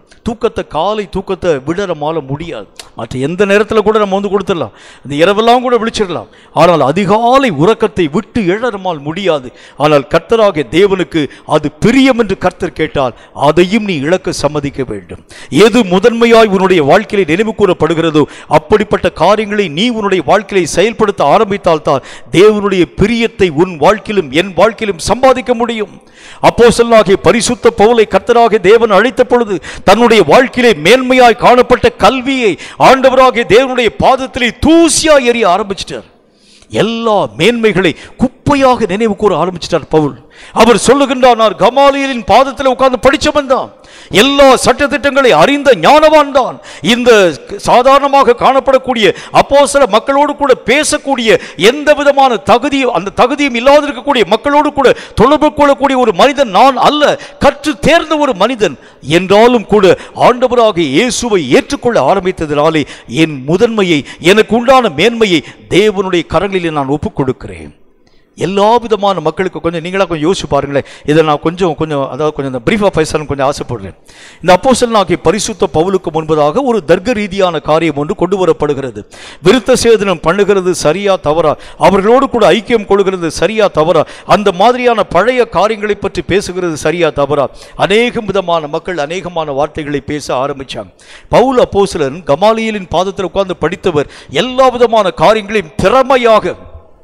தூக்கத்தை, காலை தூக்கத்தை விட நம்மால முடியாது. மற்ற எந்த நேரத்தில் கூட நம்ம வந்து கொடுத்துடலாம், இந்த இரவெல்லாம் கூட விழிச்சிடலாம். ஆனால் அதிகாலை உறக்கத்தை விட்டு எழ நம்மால் முடியாது. ஆனால் கர்த்தராகிய தேவனுக்கு அது பிரியம் என்று கர்த்தர் கேட்டால் அதையும் நீ இழக்க சம்மதிக்க வேண்டும். எது முதன்மையாய் உன்னுடைய வாழ்க்கையில நினைவு கூறப்படுகிறதோ அப்படிப்பட்ட காரியங்களை நீ உன்னுடைய வாழ்க்கையை செயல்படுத்த ஆரம்பித்தால் தான் தேவனுடைய பிரியத்தை உன் வாழ்க்கையிலும் என் வாழ்க்கையிலும் சம்பாதிக்க முடியும். அப்போஸ்தலனாகிய பரிசுத்த பவுலை கர்த்தராகிய தேவன் அழைத்த பொழுது தன்னுடைய வாழ்க்கையிலே மேன்மையாய் காணப்பட்ட கல்வியை ஆண்டவராகிய தேவனுடைய பாதத்திலே தூசியாய் எறிய ஆரம்பிச்சிட்டார். எல்லா மேன்மைகளை குப்பையாக நினைவு கூற ஆரம்பிச்சிட்டார் பவுல். அவர் சொல்லுகின்றார், நான் கமாலியலின் பாதத்தில் உட்கார்ந்து படிச்சவன் தான், எல்லா சட்டதிட்டங்களை அறிந்த ஞானவான் தான். இந்த சாதாரணமாக காணப்படக்கூடிய அப்போஸ்தல மக்களோடு கூட பேசக்கூடிய எந்த விதமான தகுதியும் அந்த தகுதியும் இல்லாத இருக்கக்கூடிய மக்களோடு கூட தொடர்பு கொள்ளக்கூடிய ஒரு மனிதன் நான் அல்ல, கற்று தேர்ந்த ஒரு மனிதன் என்றாலும் கூட ஆண்டவராகிய இயேசுவை ஏற்றுக்கொள்ள ஆரம்பித்ததினாலே என் முதன்மையை, எனக்கு உண்டான மேன்மையை தேவனுடைய கரங்களில் நான் ஒப்புக் கொடுக்கிறேன். எல்லா விதமான மக்களுக்கு கொஞ்சம் நீங்களா கொஞ்சம் யோசிச்சு பாருங்களேன். இதை நான் கொஞ்சம் அதாவது கொஞ்சம் பிரீஃபாக பேசணும்னு கொஞ்சம் ஆசைப்படுறேன். இந்த அப்போஸ்தலனாகிய பரிசுத்த பவுலுக்கு முன்பதாக ஒரு தர்க்க ரீதியான காரியம் ஒன்று கொண்டு வரப்படுகிறது. விருத்த சேதனம் பண்ணுகிறது சரியா தவறா, அவர்களோடு கூட ஐக்கியம் கொள்கிறது சரியா தவறா, அந்த மாதிரியான பழைய காரியங்களை பற்றி பேசுகிறது சரியா தவறா, அநேக விதமான மக்கள் அநேகமான வார்த்தைகளை பேச ஆரம்பிச்சாங்க. பவுல் அப்போஸ்தலன் கமாலியலின் பாதத்தில் உட்கார்ந்து படித்தவர். எல்லா விதமான காரியங்களையும் திறமையாக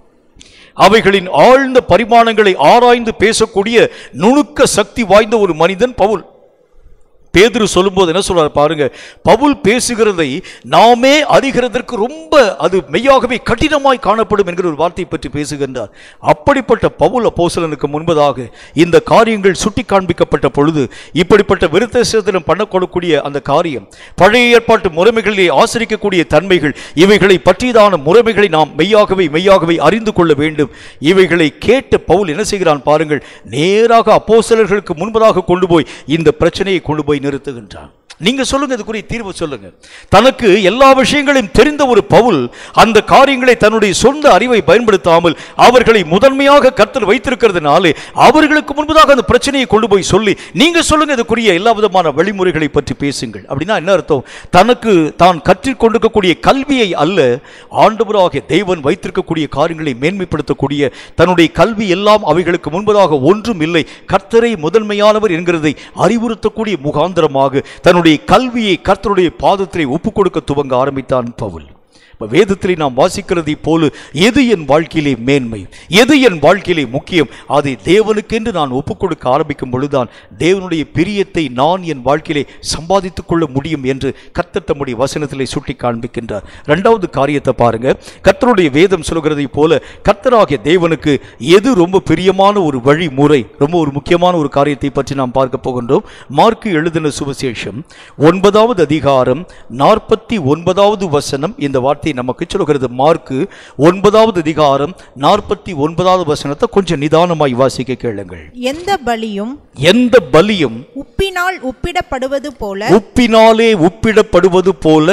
அவைகளின் ஆழ்ந்த பரிமாணங்களை ஆராய்ந்து பேசக்கூடிய நுணுக்க சக்தி வாய்ந்த ஒரு மனிதன் பவுல். பேதுரு சொல்லும்போது என்ன சொல்றாரு பாருங்க, பவுல் பேசுகிறதை நாமே அறிகிறதற்கு ரொம்ப அது மெய்யாகவே கடினமாய் காணப்படும் என்கிற ஒரு வார்த்தையை பற்றி பேசுகின்றார். அப்படிப்பட்ட பவுல் அப்போஸ்தலனுக்கு முன்பதாக இந்த காரியங்கள் சுட்டி காண்பிக்கப்பட்ட பொழுது இப்படிப்பட்ட விருத்த சேதனம் பண்ணக்கூடக்கூடிய அந்த காரியம், பழைய ஏற்பாட்டு முறைமைகளிலே ஆசரிக்கக்கூடிய தன்மைகள், இவைகளை பற்றியதான முறைமைகளை நாம் மெய்யாகவே அறிந்து கொள்ள வேண்டும். இவைகளை கேட்ட பவுல் என்ன செய்கிறான் பாருங்கள், நேராக அப்போஸ்தலர்களுக்கு முன்பதாக கொண்டு போய் இந்த பிரச்சனையை கொண்டு போய் நிறுத்துகின்றான். நீங்க சொல்லுங்க, இதுக்குரிய தீர்வு சொல்லுங்க. தனக்கு எல்லா விஷயங்களையும் தெரிந்த ஒரு பவுல் அந்த காரியங்களை தன்னுடைய சொந்த அறிவை பயன்படுத்தாமல் அவர்களை முதன்மையாக கர்த்தர் வைத்திருக்கிறதுனாலே அவர்களுக்கு முன்பதாக அந்த பிரச்சனையை கொண்டு போய் சொல்லி நீங்க சொல்லுங்க, இதுக்குரிய எல்லா விதமான வழிமுறைகளை பற்றி பேசுங்கள். அப்படின்னா என்ன அர்த்தம்? தனக்கு தான் கற்றுக்கொண்டிருக்கக்கூடிய கல்வியை அல்ல, ஆண்டவராகிய தேவன் வைத்திருக்கக்கூடிய காரியங்களை மேன்மைப்படுத்தக்கூடிய தன்னுடைய கல்வி எல்லாம் அவைகளுக்கு முன்பதாக ஒன்றும் இல்லை, கர்த்தரை முதன்மையானவர் என்கிறதை அறிவுறுத்தக்கூடிய முகாந்திரமாக தன்னுடைய கல்வியை கர்த்தருடைய பாதத்திலே ஒப்புக் கொடுக்க துவங்க ஆரம்பித்தான் பவுல். வேதத்திலே நாம் வாசிக்கிறதை போல எது என் வாழ்க்கையிலே மேன்மை, எது என் வாழ்க்கையிலே முக்கியம், அதை தேவனுக்கென்று நான் ஒப்புக் கொடுக்க ஆரம்பிக்கும் பொழுதுதான் தேவனுடைய பிரியத்தை நான் என் வாழ்க்கையிலே சம்பாதித்துக் கொள்ள முடியும் என்று கர்த்தர் தம்முடைய வசனத்திலே சுட்டி காண்பிக்கின்றார். இரண்டாவது காரியத்தை பாருங்க, கர்த்தருடைய வேதம் சொல்கிறதை போல கர்த்தராகிய தேவனுக்கு எது ரொம்ப பிரியமான ஒரு வழிமுறை, ரொம்ப ஒரு முக்கியமான ஒரு காரியத்தை பற்றி நாம் பார்க்க போகின்றோம். மார்க்கு எழுதின சுவிசேஷம் 9வது அதிகாரம் 49வது வசனம் இந்த வார்த்தை நமக்கு சொல்கிறது. மார்க்கு 9வது அதிகாரம் 49வது வசனத்தை கொஞ்சம் நிதானமாய் வாசிக்க கேளுங்கள். எந்த பலியும் உப்பினால் ஒப்பிடப்படுவது போல, உப்பினாலே ஒப்பிடப்படுவது போல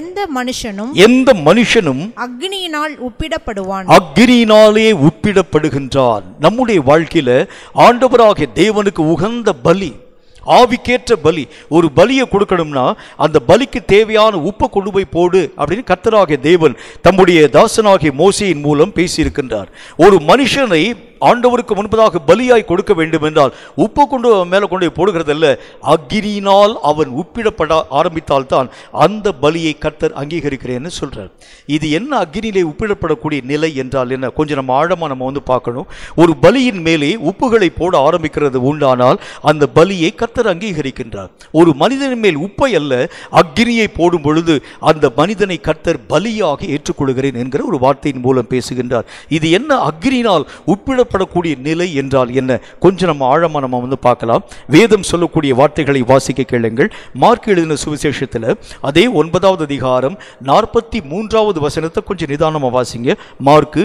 எந்த மனுஷனும் அக்னியினால் ஒப்பிடப்படுவான், அக்னியினாலே ஒப்பிடப்படுகின்றான். நம்முடைய வாழ்க்கையில ஆண்டவராகிய தேவனுக்கு உகந்த பலி, ஆவிக்கேற்ற பலி, ஒரு பலியை கொடுக்கணும்னா அந்த பலிக்கு தேவையான உப்பை கொண்டு போய் போடு அப்படின்னு கர்த்தராகிய தேவன் தம்முடைய தாசனாகிய மோசேயின் மூலம் பேசியிருக்கின்றார். ஒரு மனுஷனை ஆண்டவருக்கு முன்பதாக பலியாய் கொடுக்க வேண்டும் என்றால் உப்பு கொண்டு மேலே கொண்டு போடுகிறதல்ல, அக்னியினால் அவன் உப்பிடப்பட ஆரம்பித்தால் தான் அந்த பலியை கர்த்தர் அங்கீகரிக்கிறேன்னு சொல்றார். இது என்ன அக்னியிலே உப்பிடப்படக்கூடிய நிலை என்றால் என்ன? கொஞ்சம் நம்ம ஆழமா நம்ம வந்து பார்க்கணும். ஒரு பலியின் மேலே உப்புகளை போட ஆரம்பிக்கிறது உண்டானால் அந்த பலியை கர்த்தர் அங்கீகரிக்கின்றார். ஒரு மனிதனின் மேல் உப்பை அல்ல அக்னியை போடும் பொழுது அந்த மனிதனை கர்த்தர் பலியாக ஏற்றுக்கொள்கிறேன் என்கிற ஒரு வார்த்தையின் மூலம் பேசுகின்றார். இது என்ன அக்னியினால் உப்பிட படக்கூடிய நிலை என்றால் என்ன? கொஞ்சம் நம்ம ஆழமா நம்ம வந்து பார்க்கலாம். வேதம் சொல்லக்கூடிய வார்த்தைகளை வாசிக்க கேளுங்கள். மார்க் எழுதின சுவிசேஷத்தில் அதே 9வது அதிகாரம் 43வது வசனத்தை கொஞ்சம் நிதானமா வாசிங்க. மார்க்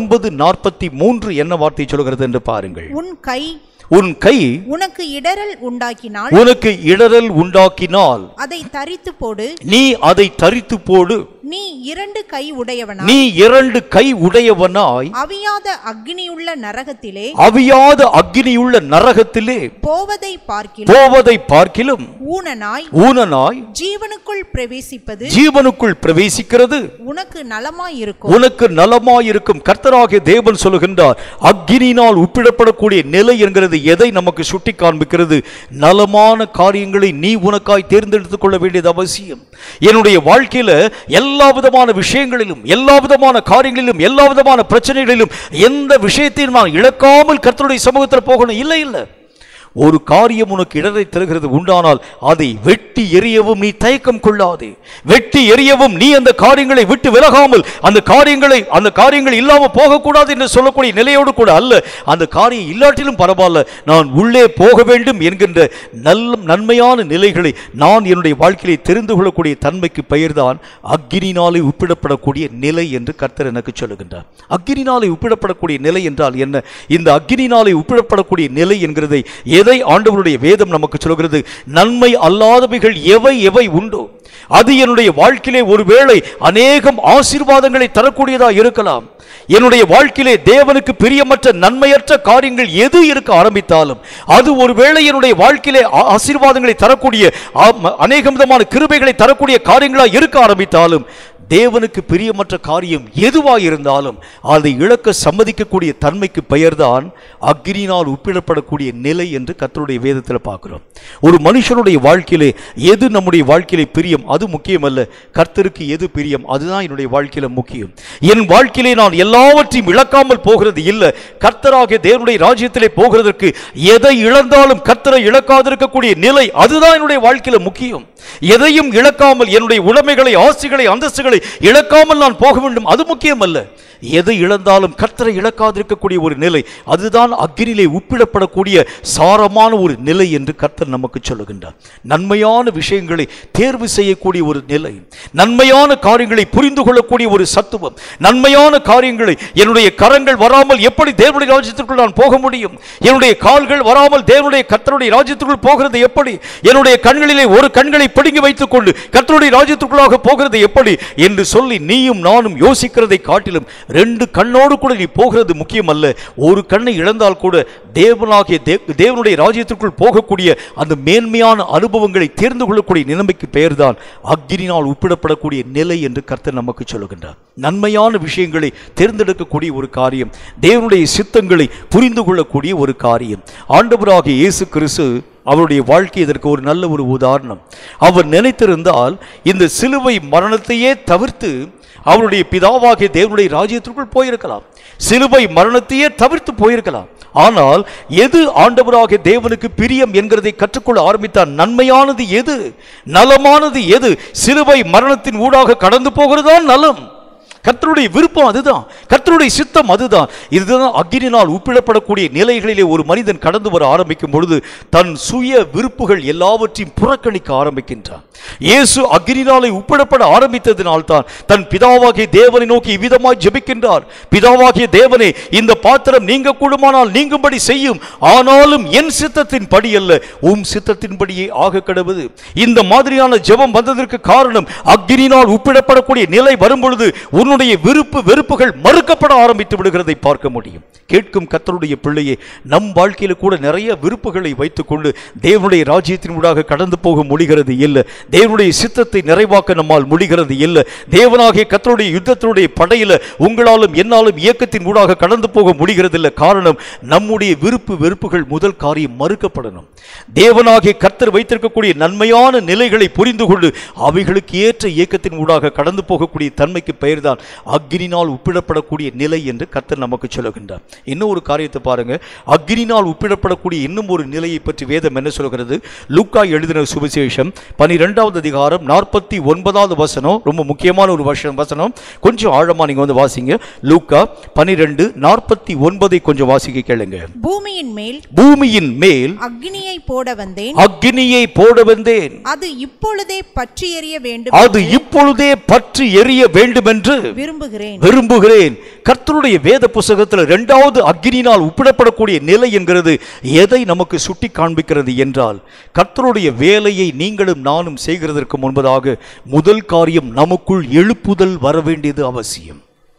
9:43 என்ன வார்த்தை சொல்கிறது என்று பாருங்கள். உன் கை உனக்கு இடறல் உண்டாக்கினால் அதை தரித்து போடு, நீ அதை தரித்து போடு. நீ இரண்டு கை உடையவனாய், நீ இரண்டு கை உடையவனாய் அவியாத அக்னியுள்ள நரகத்திலே, அவியாத அக்னியுள்ள நரகத்திலே போவதை பார்க்கிலும் ஊனனாய் ஜீவனுக்குள் பிரவேசிப்பது, ஜீவனுக்குள் பிரவேசிக்கிறது உனக்கு நலமாயிருக்கும். கர்த்தராகிய தேவன் சொல்லுகின்றார், அக்னியினால் உப்பிடப்படக்கூடிய நிலை என்கிறது எதை நமக்கு சுட்டி காண்பிக்கிறது? நலமான காரியங்களை நீ உனக்காய் தேர்ந்தெடுத்துக் கொள்ள வேண்டியது அவசியம். என்னுடைய வாழ்க்கையில எல்லா விதமான விஷயங்களிலும், எல்லா விதமான காரியங்களிலும், எல்லா விதமான பிரச்சனைகளிலும் எந்த விஷயத்தையும் நான் இழக்காமல் கர்த்தருடைய சமூகத்தில் போகணும். இல்லை, ஒரு காரியம் உனக்கு இடரை தருகிறது உண்டானால் அதை வெட்டி எறியவும் நீ தயக்கம் கொள்ளாதே. வெட்டி எறியவும் நீ அந்த காரியங்களை விட்டு விலகாமல் அந்த காரியங்கள் இல்லாமல் போகக்கூடாது என்று சொல்லக்கூடிய நிலையோடு கூட அல்ல, அந்த காரியம் இல்லாட்டிலும் பரவாயில்ல, நான் உள்ளே போக வேண்டும் என்கின்ற நன்மையான நிலைகளை நான் என்னுடைய வாழ்க்கையை தெரிந்து கொள்ளக்கூடிய தன்மைக்கு பெயர்தான் அக்னியினாலே உப்பிடப்படக்கூடிய நிலை என்று கர்த்தர் எனக்கு சொல்லுகின்றார். அக்னியினாலே உப்பிடப்படக்கூடிய நிலை என்றால் என்ன? இந்த அக்னியினாலே உப்பிடப்படக்கூடிய நிலை என்கிறதை எதை ஆண்டவருடைய வேதம் நமக்கு சொல்கிறது? நன்மை அல்லாதவைகள் எவை உண்டோ அது என்னுடைய வாழ்க்கையிலே ஒருவேளை அநேகம் ஆசீர்வாதங்களை தரக்கூடியதா இருக்கலாம். என்னுடைய வாழ்க்கையிலே தேவனுக்கு பிரியமற்ற நன்மையற்ற காரியங்கள் எது இருக்க ஆரம்பித்தாலும், அது ஒருவேளை என்னுடைய வாழ்க்கையிலே ஆசீர்வாதங்களை தரக்கூடிய அநேக விதமான கிருபைகளை தரக்கூடிய காரியங்களா இருக்க ஆரம்பித்தாலும், தேவனுக்கு பிரியமற்ற காரியம் எதுவாயிருந்தாலும் அதை இழக்க சம்மதிக்கக்கூடிய தன்மைக்கு பெயர்தான் அக்னியினால் உப்பிடப்படக்கூடிய நிலை என்று கர்த்தருடைய வேதத்தில் பார்க்கிறோம். ஒரு மனுஷனுடைய வாழ்க்கையிலே எது நம்முடைய வாழ்க்கையிலே பிரியம் அது முக்கியமல்ல, கர்த்தருக்கு எது பிரியம் அதுதான் என்னுடைய வாழ்க்கையில முக்கியம். என் வாழ்க்கையிலே நான் எல்லாவற்றையும் இழக்காமல் போகிறது இல்லை, கர்த்தராகிய தேவனுடைய ராஜ்யத்திலே போகிறதற்கு எதை இழந்தாலும் கர்த்தரை இழக்காதிருக்கக்கூடிய நிலை அதுதான் என்னுடைய வாழ்க்கையில முக்கியம். எதையும் இழக்காமல், என்னுடைய உடைமைகளை, ஆசைகளை, அந்தஸ்துகளை இழக்காமல் நான் போக வேண்டும் அது முக்கியம் அல்ல. எதை இழந்தாலும் கர்த்தரை இழக்காதிருக்கக்கூடிய ஒரு நிலை அதுதான் அக்னியிலே உப்பிடப்படக்கூடிய சாரமான ஒரு நிலை என்று கர்த்தர் நமக்கு சொல்லுகின்றார். நன்மையான விஷயங்களை தேர்வு செய்யக்கூடிய ஒரு நிலை, நன்மையான காரியங்களை புரிந்து கொள்ளக்கூடிய ஒரு சத்துவம், நன்மையான காரியங்களை என்னுடைய கரங்கள் வராமல் எப்படி தேவனுடைய ராஜ்யத்திற்குள் நான் போக முடியும், என்னுடைய கால்கள் வராமல் தேவனுடைய கர்த்தருடைய ராஜ்யத்திற்குள் போகிறது எப்படி, என்னுடைய கண்களிலே ஒரு கண்களை பிடுங்கி வைத்துக் கொண்டு கர்த்தருடைய ராஜ்யத்திற்குள்ளாக போகிறது எப்படி என்று சொல்லி நீயும் நானும் யோசிக்கிறதை காட்டிலும் ரெண்டு கண்ணோடு கூட நீ போகிறது முக்கியம் அல்ல. ஒரு கண்ணை இழந்தால் கூட தேவனுடைய ராஜ்யத்திற்குள் போகக்கூடிய அந்த மேன்மையான அனுபவங்களை தேர்ந்து கொள்ளக்கூடிய நிலைமைக்கு பெயர்தான் அக்னியினால் உப்பிடப்படக்கூடிய நிலை என்று கர்த்தர் நமக்கு சொல்லுகின்றார். நன்மையான விஷயங்களை தேர்ந்தெடுக்கக்கூடிய ஒரு காரியம், தேவனுடைய சித்தங்களை புரிந்து கொள்ளக்கூடிய ஒரு காரியம். ஆண்டவராகிய இயேசு கிறிஸ்து அவருடைய வாழ்க்கை இதற்கு ஒரு நல்ல ஒரு உதாரணம். அவர் நினைத்திருந்தால் இந்த சிலுவை மரணத்தையே தவிர்த்து அவருடைய பிதாவாகிய தேவனுடைய ராஜ்யத்திற்குள் போயிருக்கலாம், சிலுவை மரணத்தையே தவிர்த்து போயிருக்கலாம். ஆனால் எது ஆண்டவராகிய தேவனுக்கு பிரியம் என்கிறதை கற்றுக்கொள்ள ஆரம்பித்தார். நன்மையானது எது, நலமானது எது, சிலுவை மரணத்தின் ஊடாக கடந்து போகிறதுதான் நலம். கர்த்தருடைய விருப்பம் அதுதான், கர்த்தருடைய சித்தம் அதுதான். இதுதான் அக்னியினால் உப்பிடப்படக்கூடிய நிலைகளிலே ஒரு மனிதன் கடந்து வர ஆரம்பிக்கும் பொழுது தன் சுய விருப்புகள் எல்லாவற்றையும் புறக்கணிக்க ஆரம்பிக்கின்றான். இயேசு அக்னியினாலே உப்பிடப்பட ஆரம்பித்ததினால்தான் தன் பிதாவாகிய தேவனை நோக்கி இவ்விதமாய் ஜெபிக்கின்றார். பிதாவாகிய தேவனே, இந்த பாத்திரம் நீங்க கூடுமானால் நீங்கும்படி செய்யும், ஆனாலும் என் சித்தத்தின் படி அல்ல உம் சித்தத்தின்படியே ஆக கடவுது. இந்த மாதிரியான ஜெபம் வந்ததற்கு காரணம் அக்னியினால் உப்பிடப்படக்கூடிய நிலை வரும் பொழுது உன்னுடைய விருப்பு வெறுப்புகள் மறுக்கப்பட ஆரம்பித்து விடுகிறதை பார்க்க முடியும். கேட்கும் கர்த்தருடைய பிள்ளையே, நம் வாழ்க்கையில் கூட நிறைய விருப்புகளை வைத்துக்கொண்டு தேவனுடைய ராஜ்யத்தின் ஊடாக கடந்து போக முடிகிறது இல்லை, தேவனுடைய சித்தத்தை நிறைவாக்க நம்மால் முடிகிறது இல்லை. தேவனாகிய கர்த்தருடைய யுத்தத்தினுடைய படையில உங்களாலும் என்னாலும் இயக்கத்தின் ஊடாக கடந்து போக முடிகிறது இல்லை. காரணம், நம்முடைய விருப்பு வெறுப்புகள் முதல் காரியம் மறுக்கப்படணும். தேவனாகிய கர்த்தர் வைத்திருக்கக்கூடிய நன்மையான நிலைகளை புரிந்து கொண்டு அவைகளுக்கு ஏற்ற இயக்கத்தின் ஊடாக கடந்து போகக்கூடிய தன்மைக்கு பெயர்தான் அக்னியினால் உப்பிடப்படக்கூடிய நிலை என்று கர்த்தர் நமக்கு சொல்லுகின்றார். இன்னும் ஒரு காரியத்தை பாருங்க, அக்னியினால் உப்பிடப்படக்கூடிய இன்னும் ஒரு நிலையை பற்றி வேதம் என்ன சொல்கிறது? லூக்கா எழுதின சுவிசேஷம் 12வது அதிகாரம் 49வது வசனம், ரொம்ப முக்கியமான ஒரு வசனம், கொஞ்சம் ஆழமா நீங்க வந்து வாசிங்க. லூக்கா 12:49 கொஞ்சம் வாசிக்க கேளுங்க. பூமியின் மேல் அக்னியை போட வந்தேன், அது இப்பொழுதே பற்றி எரிய வேண்டும் என்று விரும்புகிறேன். கர்த்தருடைய வேத புத்தகத்தில் இரண்டாவது அக்கினியினால் உப்பிடப்படக்கூடிய நிலை என்கிறது எதை நமக்கு சுட்டி காண்பிக்கிறது என்றால், கர்த்தருடைய வேலையை நீங்களும் நானும் செய்கிறதற்கு முன்பதாக முதல் காரியம் நமக்குள் எழுப்புதல் வர வேண்டியது அவசியம்.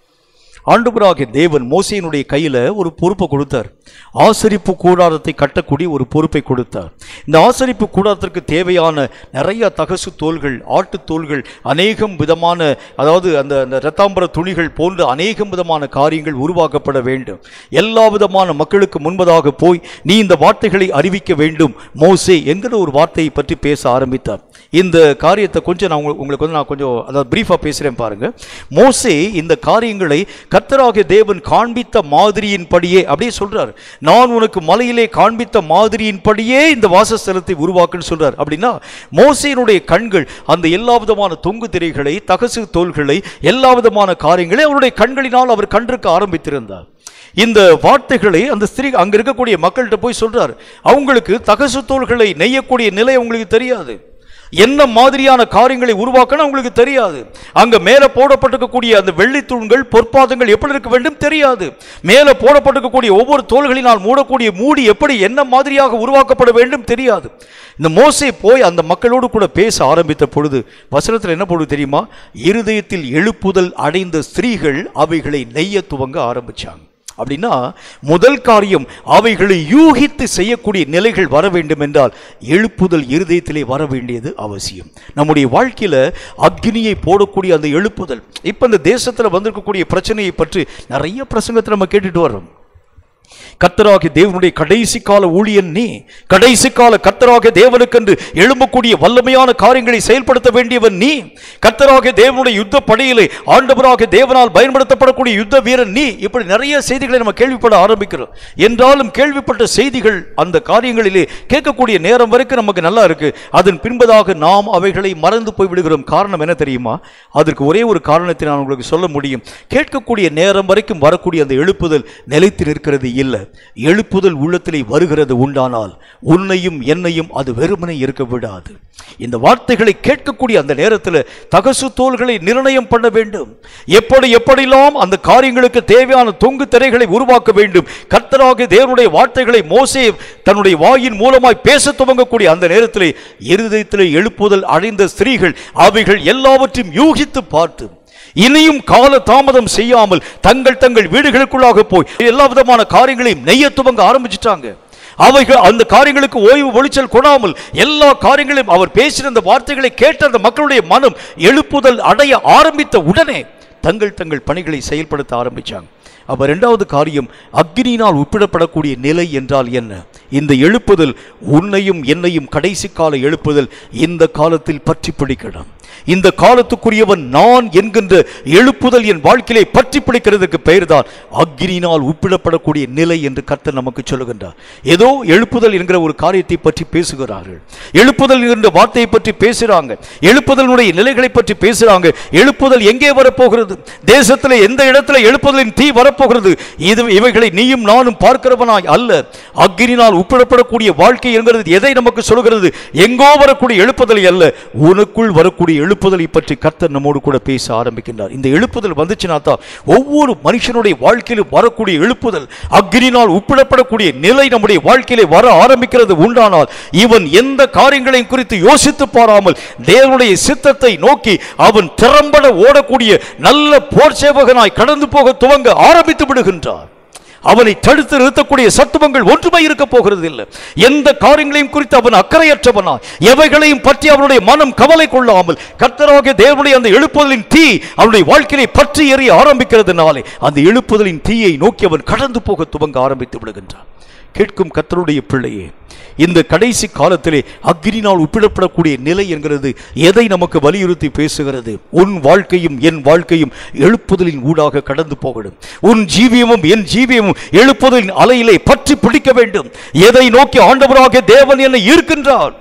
ஆண்டவராகிய தேவன் மோசேயினுடைய கையில் ஒரு பொறுப்பை கொடுத்தார். ஆசரிப்பு கூடாரத்தை கட்டக்கூடிய ஒரு பொறுப்பை கொடுத்தார். இந்த ஆசரிப்பு கூடாரத்திற்கு தேவையான நிறைய தகசு தோள்கள், ஆட்டு தோள்கள், அநேகம் விதமான, அதாவது அந்த இரத்தாம்பர துணிகள் போன்ற அநேகம் விதமான காரியங்கள் உருவாக்கப்பட வேண்டும். எல்லா விதமான மக்களுக்கு முன்பதாக போய் நீ இந்த வார்த்தைகளை அறிவிக்க வேண்டும் மோசே என்கிற ஒரு வார்த்தையை பற்றி பேச ஆரம்பித்தார். இந்த காரியத்தை கொஞ்சம் நான் உங்களுக்கு வந்து நான் கொஞ்சம் அதாவது பிரீஃபாக பேசுகிறேன் பாருங்க. மோசே இந்த காரியங்களை கர்த்தராகிய தேவன் காண்பித்த மாதிரியின்படியே அப்படியே சொல்றார். நான் உனக்கு மலையிலே காண்பித்த மாதிரியின்படியே இந்த வாசஸ்தலத்தை உருவாக்குன்னு சொல்றார். அப்படின்னா மோசேயினுடைய கண்கள் அந்த எல்லா விதமான தொங்கு திரைகளை, தகசு தோள்களை, எல்லா விதமான காரியங்களை அவருடைய கண்களினால் அவர் கண்டிருக்க ஆரம்பித்திருந்தார். இந்த வார்த்தைகளை அந்த ஸ்திரீ அங்க இருக்கக்கூடிய மக்கள்கிட்ட போய் சொல்றார். அவங்களுக்கு தகசு தோள்களை நெய்யக்கூடிய நிலை அவங்களுக்கு தெரியாது. என்ன மாதிரியான காரியங்களை உருவாக்கணும் உங்களுக்கு தெரியாது. அங்க மேல போடப்பட்டிருக்கக்கூடிய அந்த வெள்ளி தூண்கள், பொற்பாதங்கள் எப்படி இருக்க வேண்டும் தெரியாது. மேல போடப்பட்டிருக்கக்கூடிய ஒவ்வொரு தோள்களினால் மூடக்கூடிய மூடி எப்படி என்ன மாதிரியாக உருவாக்கப்பட வேண்டும் தெரியாது. இந்த மோசே போய் அந்த மக்களோடு கூட பேச ஆரம்பித்த பொழுது வசனத்தில் என்ன போடுது தெரியுமா? இருதயத்தில் எழுப்புதல் அடைந்த ஸ்திரீகள் அவைகளை நெய்ய துவங்க ஆரம்பிச்சாங்க. அப்படின்னா முதல் காரியம் அவைகளை யூகித்து செய்யக்கூடிய நிலைகள் வர வேண்டும் என்றால் எழுப்புதல் இருதயத்திலே வர வேண்டியது அவசியம். நம்முடைய வாழ்க்கையில அக்னியை போடக்கூடிய அந்த எழுப்புதல், இப்ப இந்த தேசத்துல வந்திருக்கக்கூடிய பிரச்சனையை பற்றி நிறைய பிரசங்கத்தை நம்ம கேட்டுட்டு வர்றோம். கர்த்தராகிய தேவனுடைய கடைசி கால ஊழியன் நீ, கடைசி கால கர்த்தராகிய தேவனுக்கென்று எழும்பக்கூடிய வல்லமையான காரியங்களை செயல்படுத்த வேண்டியவன் நீ, கர்த்தராகிய தேவனுடைய யுத்த படையிலே ஆண்டவராகிய தேவனால் பயன்படுத்தப்படக்கூடிய யுத்த வீரன் நீ. இப்படி நிறைய செய்திகளை நம்ம கேள்விப்பட ஆரம்பிக்கிறோம். என்றாலும் கேள்விப்பட்ட செய்திகள் அந்த காரியங்களிலே கேட்கக்கூடிய நேரம் வரைக்கும் நமக்கு நல்லா இருக்கு. அதன் பின்பதாக நாம் அவைகளை மறந்து போய்விடுகிறோம். காரணம் என்ன தெரியுமா? அதற்கு ஒரே ஒரு காரணத்தை நான் உங்களுக்கு சொல்ல முடியும். கேட்கக்கூடிய நேரம் வரைக்கும் வரக்கூடிய அந்த எழுப்புதல் நிலைத்து நிற்கிறது இல்லை. எழுப்புதல் உள்ளத்திலே வருகிறது உண்டானால் உன்னையும் என்னையும் அது வெறுமனே இருக்க விடாது. இந்த வார்த்தைகளை கேட்கக்கூடிய அந்த நேரத்தில் தகசு தோள்களை நிர்ணயம் பண்ண வேண்டும். எப்படியெல்லாம் அந்த காரியங்களுக்கு தேவையான தொங்கு திரைகளை உருவாக்க வேண்டும். கர்த்தராகிய தேவனுடைய வார்த்தைகளை மோசே தன்னுடைய வாயின் மூலமாய் பேச துவங்கக்கூடிய அந்த நேரத்திலே இருதயத்திலே எழுப்புதல் அடைந்த ஸ்திரீகள் அவைகள் எல்லாவற்றையும் யூகித்து பார்த்து இனியும் கால தாமதம் செய்யாமல் தங்கள் வீடுகளுக்குள்ளாக போய் எல்லா விதமான காரியங்களையும் நெய்ய துவங்க ஆரம்பிச்சிட்டாங்க. அவைகள் அந்த காரியங்களுக்கு ஓய்வு ஒளிச்சல் கொடாமல் எல்லா காரியங்களையும் அவர் பேசின அந்த வார்த்தைகளை கேட்ட அந்த மக்களுடைய மனம் எழுப்புதல் அடைய ஆரம்பித்த உடனே தங்கள் பணிகளை செயல்படுத்த ஆரம்பிச்சாங்க. அப்ப இரண்டாவது காரியம் அக்னியினால் உப்பிடப்படக்கூடிய நிலை என்றால் என்ன? இந்த எழுப்புதல் உன்னையும் என்னையும் கடைசி கால எழுப்புதல் இந்த காலத்தில் பற்றி பிடிக்கணும். இந்த காலத்துக்குரியவன் நான் என்கின்ற எழுப்புதல் என் வாழ்க்கையிலே பற்றி பிடிக்கிறதுக்கு பெயர்தான் அக்னியினால் உப்பிடப்படக்கூடிய நிலை என்று கர்த்தர் நமக்கு சொல்லுகின்றார். ஏதோ எழுப்புதல் என்கிற ஒரு காரியத்தை பற்றி பேசுகிறார்கள், எழுப்புதல் என்கிற வார்த்தையை பற்றி பேசுறாங்க, எழுப்புதலுடைய நிலைகளை பற்றி பேசுறாங்க. எழுப்புதல் எங்கே வரப்போகிறது? தேசத்தில் எந்த இடத்துல எழுப்புதலின் தீ வரப்போகிறது? இவைகளை நீயும் நானும் பார்க்கிறவனாய் அல்ல. அக்னியினால் உப்பிடப்படக்கூடிய வாழ்க்கை என்கிறது எதை நமக்கு சொல்கிறது? எங்கோ வரக்கூடிய எழுப்புதலை அல்ல, உனக்குள் வரக்கூடிய எழுப்புதலை பற்றி கர்த்தர் நம்மோடு கூட பேச ஆரம்பிக்கின்றார். இந்த எழுப்புதல் வந்துச்சுன்னா தான் ஒவ்வொரு மனுஷனுடைய வாழ்க்கையிலும் வரக்கூடிய எழுப்புதல் அக்னியினால் உப்பிடப்படக்கூடிய நிலை நம்முடைய வாழ்க்கையிலே வர ஆரம்பிக்கிறது உண்டானால் இவன் எந்த காரியங்களையும் குறித்து யோசித்து பாராமல் தேவனுடைய சித்தத்தை நோக்கி அவன் திறம்பட ஓடக்கூடிய நல்ல போர் சேவகனாய் கடந்து போக துவங்க ஆரம்பித்து விடுகின்றார். அவனை தடுத்து நிறுத்தக்கூடிய சத்துவங்கள் ஒன்றுமே இருக்க போகிறது இல்லை. எந்த காரியங்களையும் குறித்து அவன் அக்கறையற்றவனா, எவைகளையும் பற்றி அவனுடைய மனம் கவலை கொள்ளாமல் கர்த்தராகிய தேவனுடைய அந்த எழுப்புதலின் தீ அவனுடைய வாழ்க்கையை பற்றி எறிய ஆரம்பிக்கிறதுனாலே அந்த எழுப்புதலின் தீயை நோக்கி அவன் கடந்து போக துவங்க ஆரம்பித்து விடுகின்றான். கேட்கும் கர்த்தருடைய பிள்ளையே, இந்த கடைசி காலத்திலே அக்னியினால் உப்பிடப்படக்கூடிய நிலை என்கிறது எதை நமக்கு வலியுறுத்தி பேசுகிறது? உன் வாழ்க்கையும் என் வாழ்க்கையும் எழுப்புதலின் ஊடாக கடந்து போகணும். உன் ஜீவியமும் என் ஜீவியமும் எழுப்புதலின் அலையிலே பற்றி பிடிக்க வேண்டும். எதை நோக்கி ஆண்டவராகிய தேவன் என்னை ஈர்க்கின்றார்,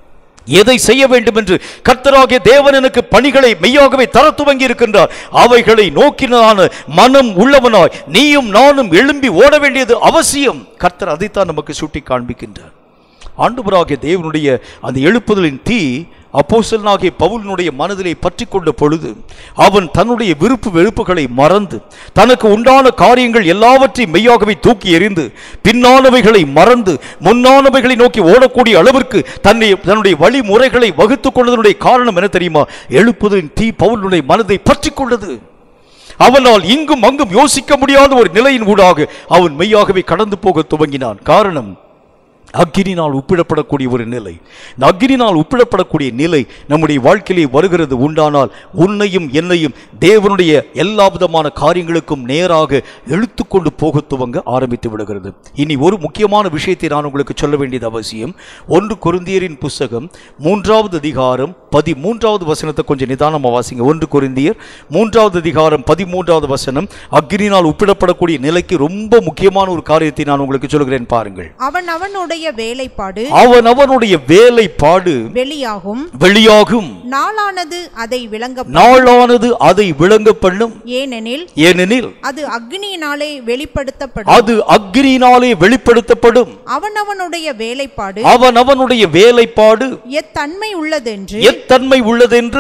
எதை செய்ய வேண்டும் என்று கர்த்தராகிய தேவன் எனக்கு பணிகளை மெய்யாகவே தர துவங்கி இருக்கின்றார், அவைகளை நோக்கினான மனம் உள்ளவனாய் நீயும் நானும் எழும்பி ஓட வேண்டியது அவசியம். கர்த்தர் அதைத்தான் நமக்கு சுட்டி காண்பிக்கின்றார். ஆண்டவராகிய தேவனுடைய அந்த எழுப்புதலின் தீ அப்போஸ்தலனாகிய பவுலினுடைய மனதிலே பற்றி கொண்ட பொழுது அவன் தன்னுடைய விருப்பு வெறுப்புகளை மறந்து தனக்கு உண்டான காரியங்கள் எல்லாவற்றையும் மெய்யாகவே தூக்கி எறிந்து பின்னானவைகளை மறந்து முன்னானவைகளை நோக்கி ஓடக்கூடிய அளவிற்கு தன்னுடைய வழிமுறைகளை வகுத்துக் கொண்டதனுடைய காரணம் என்ன தெரியுமா? எழுப்புதலின் தீ பவுலினுடைய மனதை பற்றி கொண்டது. அவனால் இங்கும் அங்கும் யோசிக்க முடியாத ஒரு நிலையின் ஊடாக அவன் மெய்யாகவே கடந்து போக துவங்கினான். காரணம், அக்கினினால் உப்பிடப்படக்கூடிய ஒரு நிலை. இந்த அக்கினினால் உப்பிடப்படக்கூடிய நிலை நம்முடைய வாழ்க்கையிலே வருகிறது உண்டானால் உன்னையும் என்னையும் தேவனுடைய எல்லா விதமான காரியங்களுக்கும் நேராக இழுத்து கொண்டு போக துவங்க ஆரம்பித்து விடுகிறது. இனி ஒரு முக்கியமான விஷயத்தை நான் உங்களுக்கு சொல்ல வேண்டியது அவசியம். 1 கொரிந்தியரின் புஸ்தகம் 3வது அதிகாரம் 13வது வசனத்தை கொஞ்சம் நிதானமாக வாசிங்க. 1 கொரிந்தியர் 3வது அதிகாரம் 13வது வசனம் அக்கினினால் உப்பிடப்படக்கூடிய நிலைக்கு ரொம்ப முக்கியமான ஒரு காரியத்தை நான் உங்களுக்கு சொல்கிறேன், பாருங்கள். அவனுடைய வேலைப்பாடு வெளியாகும் நாளானது அதை விளங்க பண்ணும். ஏனெனில் அது அக்னியினாலே வெளிப்படுத்தப்படும். அவனவனுடைய வேலைப்பாடு எத்தன்மை உள்ளதென்று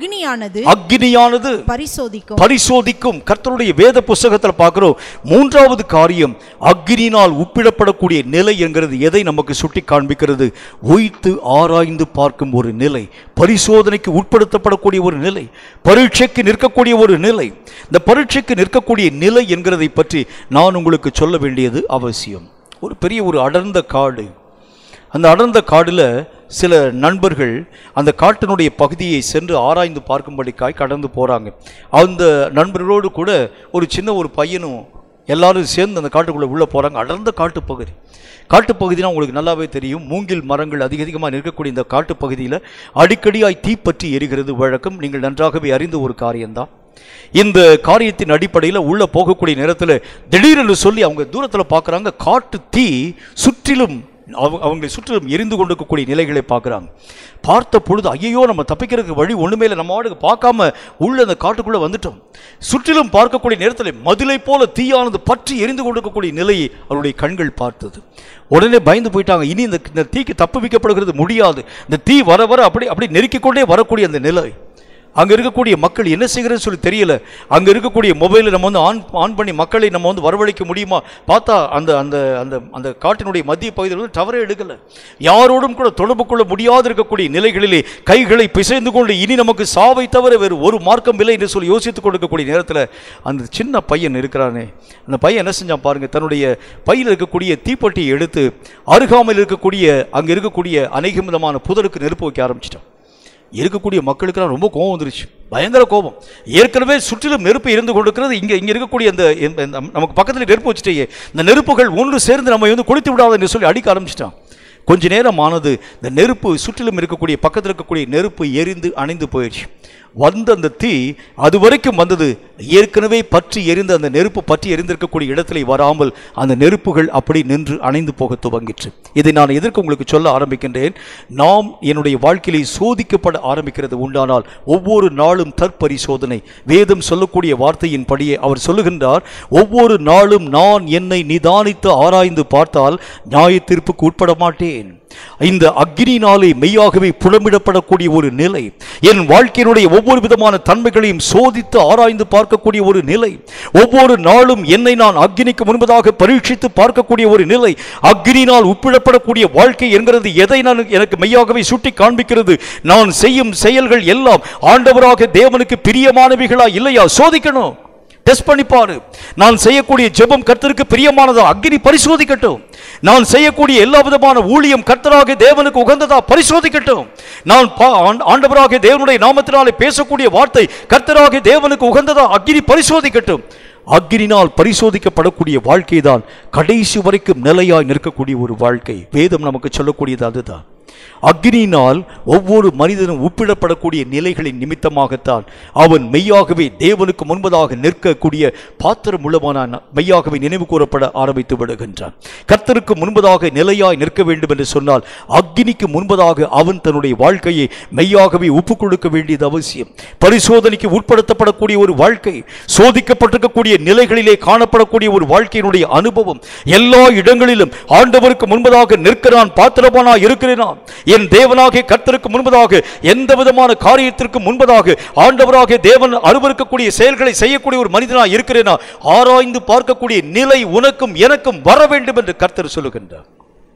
அக்னியானது பரிசோதிக்கும். கர்த்தருடைய வேத புத்தகத்தில் பார்க்கிறோம். 3வது காரியம், அக்னியினால் உப்பிடப்படக்கூடிய நிலை என்கிறது எதை நமக்கு சுட்டி காண்பிக்கிறது? உய்த்து ஆராய்ந்து பார்க்கும் ஒரு நிலை, பரிசோதனைக்கு உட்படுத்தப்படக்கூடிய ஒரு நிலை, பரீட்சைக்கு நிற்கக்கூடிய ஒரு நிலை. இந்த பரீட்சைக்கு நிற்கக்கூடிய நிலை என்கிறதை பற்றி நான் உங்களுக்கு சொல்ல வேண்டியது அவசியம். ஒரு பெரிய ஒரு அடர்ந்த காடு. அந்த அடர்ந்த காடில் சில நண்பர்கள் அந்த காட்டினுடைய பகுதியை சென்று ஆராய்ந்து பார்க்கும்படிக்காய் கடந்து போகிறாங்க. அந்த நண்பர்களோடு கூட ஒரு சின்ன ஒரு பையனும் எல்லாரும் சேர்ந்து அந்த காட்டுக்குள்ளே உள்ளே போகிறாங்க. அடர்ந்த காட்டுப்பகுதினா உங்களுக்கு நல்லாவே தெரியும். மூங்கில் மரங்கள் அதிகமாக நிற்கக்கூடிய இந்த காட்டுப்பகுதியில் அடிக்கடியாய் தீப்பற்றி எரிகிறது வழக்கம். நீங்கள் நன்றாகவே அறிந்த ஒரு காரியம்தான். இந்த காரியத்தின் அடிப்படையில் உள்ளே போகக்கூடிய நேரத்தில் திடீரென்று சொல்லி அவங்க தூரத்தில் பார்க்குறாங்க, காட்டு தீ சுற்றிலும் அவங்களை சுற்றிலும் எரிந்து கொண்டிருக்கக்கூடிய நிலைகளை பார்க்குறாங்க. பார்த்த பொழுது ஐயோ, நம்ம தப்பிக்கிறதுக்கு வழி ஒன்றுமே இல்லை, நம்ம வாடகை பார்க்காம உள்ள அந்த காட்டுக்குள்ளே வந்துட்டோம். சுற்றிலும் பார்க்கக்கூடிய நேரத்தில் மதிலை போல தீயானது பற்றி எரிந்து கொண்டிருக்கக்கூடிய நிலையை அவருடைய கண்கள் பார்த்தது. உடனே பயந்து போயிட்டாங்க. இனி இந்த தீக்கு தப்பு வைக்கப்படுகிறது முடியாது. இந்த தீ வர அப்படி நெருக்கிக்கொண்டே வரக்கூடிய அந்த நிலை. அங்கே இருக்கக்கூடிய மக்கள் என்ன செய்கிறதுன்னு சொல்லி தெரியல. அங்கே இருக்கக்கூடிய மொபைலை நம்ம ஆன் பண்ணி மக்களை நம்ம வரவழைக்க முடியுமா பார்த்தா அந்த அந்த அந்த அந்த காட்டினுடைய மத்திய பகுதியில் டவரே எடுக்கலை. யாரோடும் கூட தொடர்பு கொள்ள முடியாது இருக்கக்கூடிய நிலைகளிலே கைகளை பிசைந்து கொண்டு இனி நமக்கு சாவை தவிர வேறு ஒரு மார்க்கம் இல்லை என்று சொல்லி யோசித்துக் கொடுக்கக்கூடிய நேரத்தில் அந்த சின்ன பையன் இருக்கிறானே, அந்த பையன் என்ன செஞ்சான் பாருங்க, தன்னுடைய பையில் இருக்கக்கூடிய தீப்பெட்டியை எடுத்து அருகாமையில் இருக்கக்கூடிய அங்கே இருக்கக்கூடிய அநேக விதமான புதருக்கு நெருப்பு வைக்க ஆரம்பிச்சிட்டான். இருக்கக்கூடிய மக்களுக்கெல்லாம் ரொம்ப கோபம் வந்துருச்சு, பயங்கர கோபம். ஏற்கனவே சுற்றிலும் நெருப்பு இருந்து கொண்டிருக்கிறது. இங்கே இருக்கக்கூடிய அந்த நமக்கு பக்கத்தில் நெருப்பு வச்சுட்டே இந்த நெருப்புகள் ஒன்று சேர்ந்து நம்ம கொளுத்தி விடாது என்று சொல்லி அடிக்க ஆரம்பிச்சிட்டான். கொஞ்ச நேரம் ஆனது, இந்த நெருப்பு சுற்றிலும் இருக்கக்கூடிய பக்கத்தில் இருக்கக்கூடிய நெருப்பு எரிந்து அணைந்து போயிடுச்சு. வந்த அந்த தீ அது வரைக்கும் வந்தது, ஏற்கனவே பற்றி எரிந்த அந்த நெருப்பு பற்றி எரிந்திருக்கக்கூடிய இடத்துல வராமல் அந்த நெருப்புகள் அப்படி நின்று அணைந்து போக துவங்கிற்று. இதை நான் எதற்கு உங்களுக்கு சொல்ல ஆரம்பிக்கின்றேன்? நாம் என்னுடைய வாழ்க்கையிலே சோதிக்கப்பட ஆரம்பிக்கிறது உண்டானால் ஒவ்வொரு நாளும் தற்பரிசோதனை. வேதம் சொல்லக்கூடிய வார்த்தையின் படியே அவர் சொல்லுகின்றார், ஒவ்வொரு நாளும் நான் என்னை நிதானித்து ஆராய்ந்து பார்த்தால் நியாய தீர்ப்புக்கு உட்பட மாட்டேன். இந்த அக்னியினாலே மெய்யாகவே புலமிடப்படக்கூடிய ஒரு நிலை, என் வாழ்க்கையினுடைய ஒவ்வொரு விதமான தன்மைகளையும் சோதித்து ஆராய்ந்து பார்க்கக்கூடிய ஒரு நிலை, ஒவ்வொரு நாளும் என்னை நான் அக்னிக்கு முன்பதாக பரீட்சித்து பார்க்கக்கூடிய ஒரு நிலை, அக்னியினால் உப்பிடப்படக்கூடிய வாழ்க்கை என்கிறது எதை எனக்கு மெய்யாகவே சுட்டி காண்பிக்கிறது? நான் செய்யும் செயல்கள் எல்லாம் ஆண்டவராக தேவனுக்கு பிரியமானவைகளா இல்லையா சோதிக்கணும், டெஸ்ட் பண்ணி பாரு. நான் செய்யக்கூடிய ஜெபம் கர்த்தருக்கு பிரியமானதா, அக்னி பரிசோதிக்கட்டும். நான் செய்யக்கூடிய எல்லா விதமான ஊழியம் கர்த்தராக தேவனுக்கு உகந்ததா, பரிசோதிக்கட்டும். நான் ஆண்டவராக தேவனுடைய நாமத்தினாலே பேசக்கூடிய வார்த்தை கர்த்தராக தேவனுக்கு உகந்ததா, அக்னி பரிசோதிக்கட்டும். அக்னியினால் பரிசோதிக்கப்படக்கூடிய வாழ்க்கை தான் கடைசி வரைக்கும் நிலையாய் நிற்கக்கூடிய ஒரு வாழ்க்கை. வேதம் நமக்கு சொல்லக்கூடியது அதுதான். அக்னியினால் ஒவ்வொரு மனிதனும் ஒப்பிடப்படக்கூடிய நிலைகளின் நிமித்தமாகத்தான் அவன் மெய்யாகவே தேவனுக்கு முன்பதாக நிற்கக்கூடிய பாத்திரம் உள்ளவனான மெய்யாகவே நினைவு கூறப்பட ஆரம்பித்து விடுகின்றான். கர்த்தருக்கு முன்பதாக நிலையாய் நிற்க வேண்டும் என்று சொன்னால் அக்னிக்கு முன்பதாக அவன் தன்னுடைய வாழ்க்கையை மெய்யாகவே ஒப்புக் கொடுக்க வேண்டியது அவசியம். பரிசோதனைக்கு உட்படுத்தப்படக்கூடிய ஒரு வாழ்க்கை, சோதிக்கப்பட்டிருக்கக்கூடிய நிலைகளிலே காணப்படக்கூடிய ஒரு வாழ்க்கையினுடைய அனுபவம், எல்லா இடங்களிலும் ஆண்டவருக்கு முன்பதாக நிற்கிறான், பாத்திரமானா இருக்கிறான். என் தேவனாகிய கர்த்தருக்கு முன்பதாக எந்த விதமான காரியத்திற்கு முன்பதாக ஆண்டவராகிய தேவன் அருவருக்கக்கூடிய செயல்களை செய்யக்கூடிய ஒரு மனிதனாக இருக்கிறேனா, ஆராய்ந்து பார்க்கக்கூடிய நிலை உனக்கும் எனக்கும் வர வேண்டும் என்று கர்த்தர் சொல்லுகின்றார்.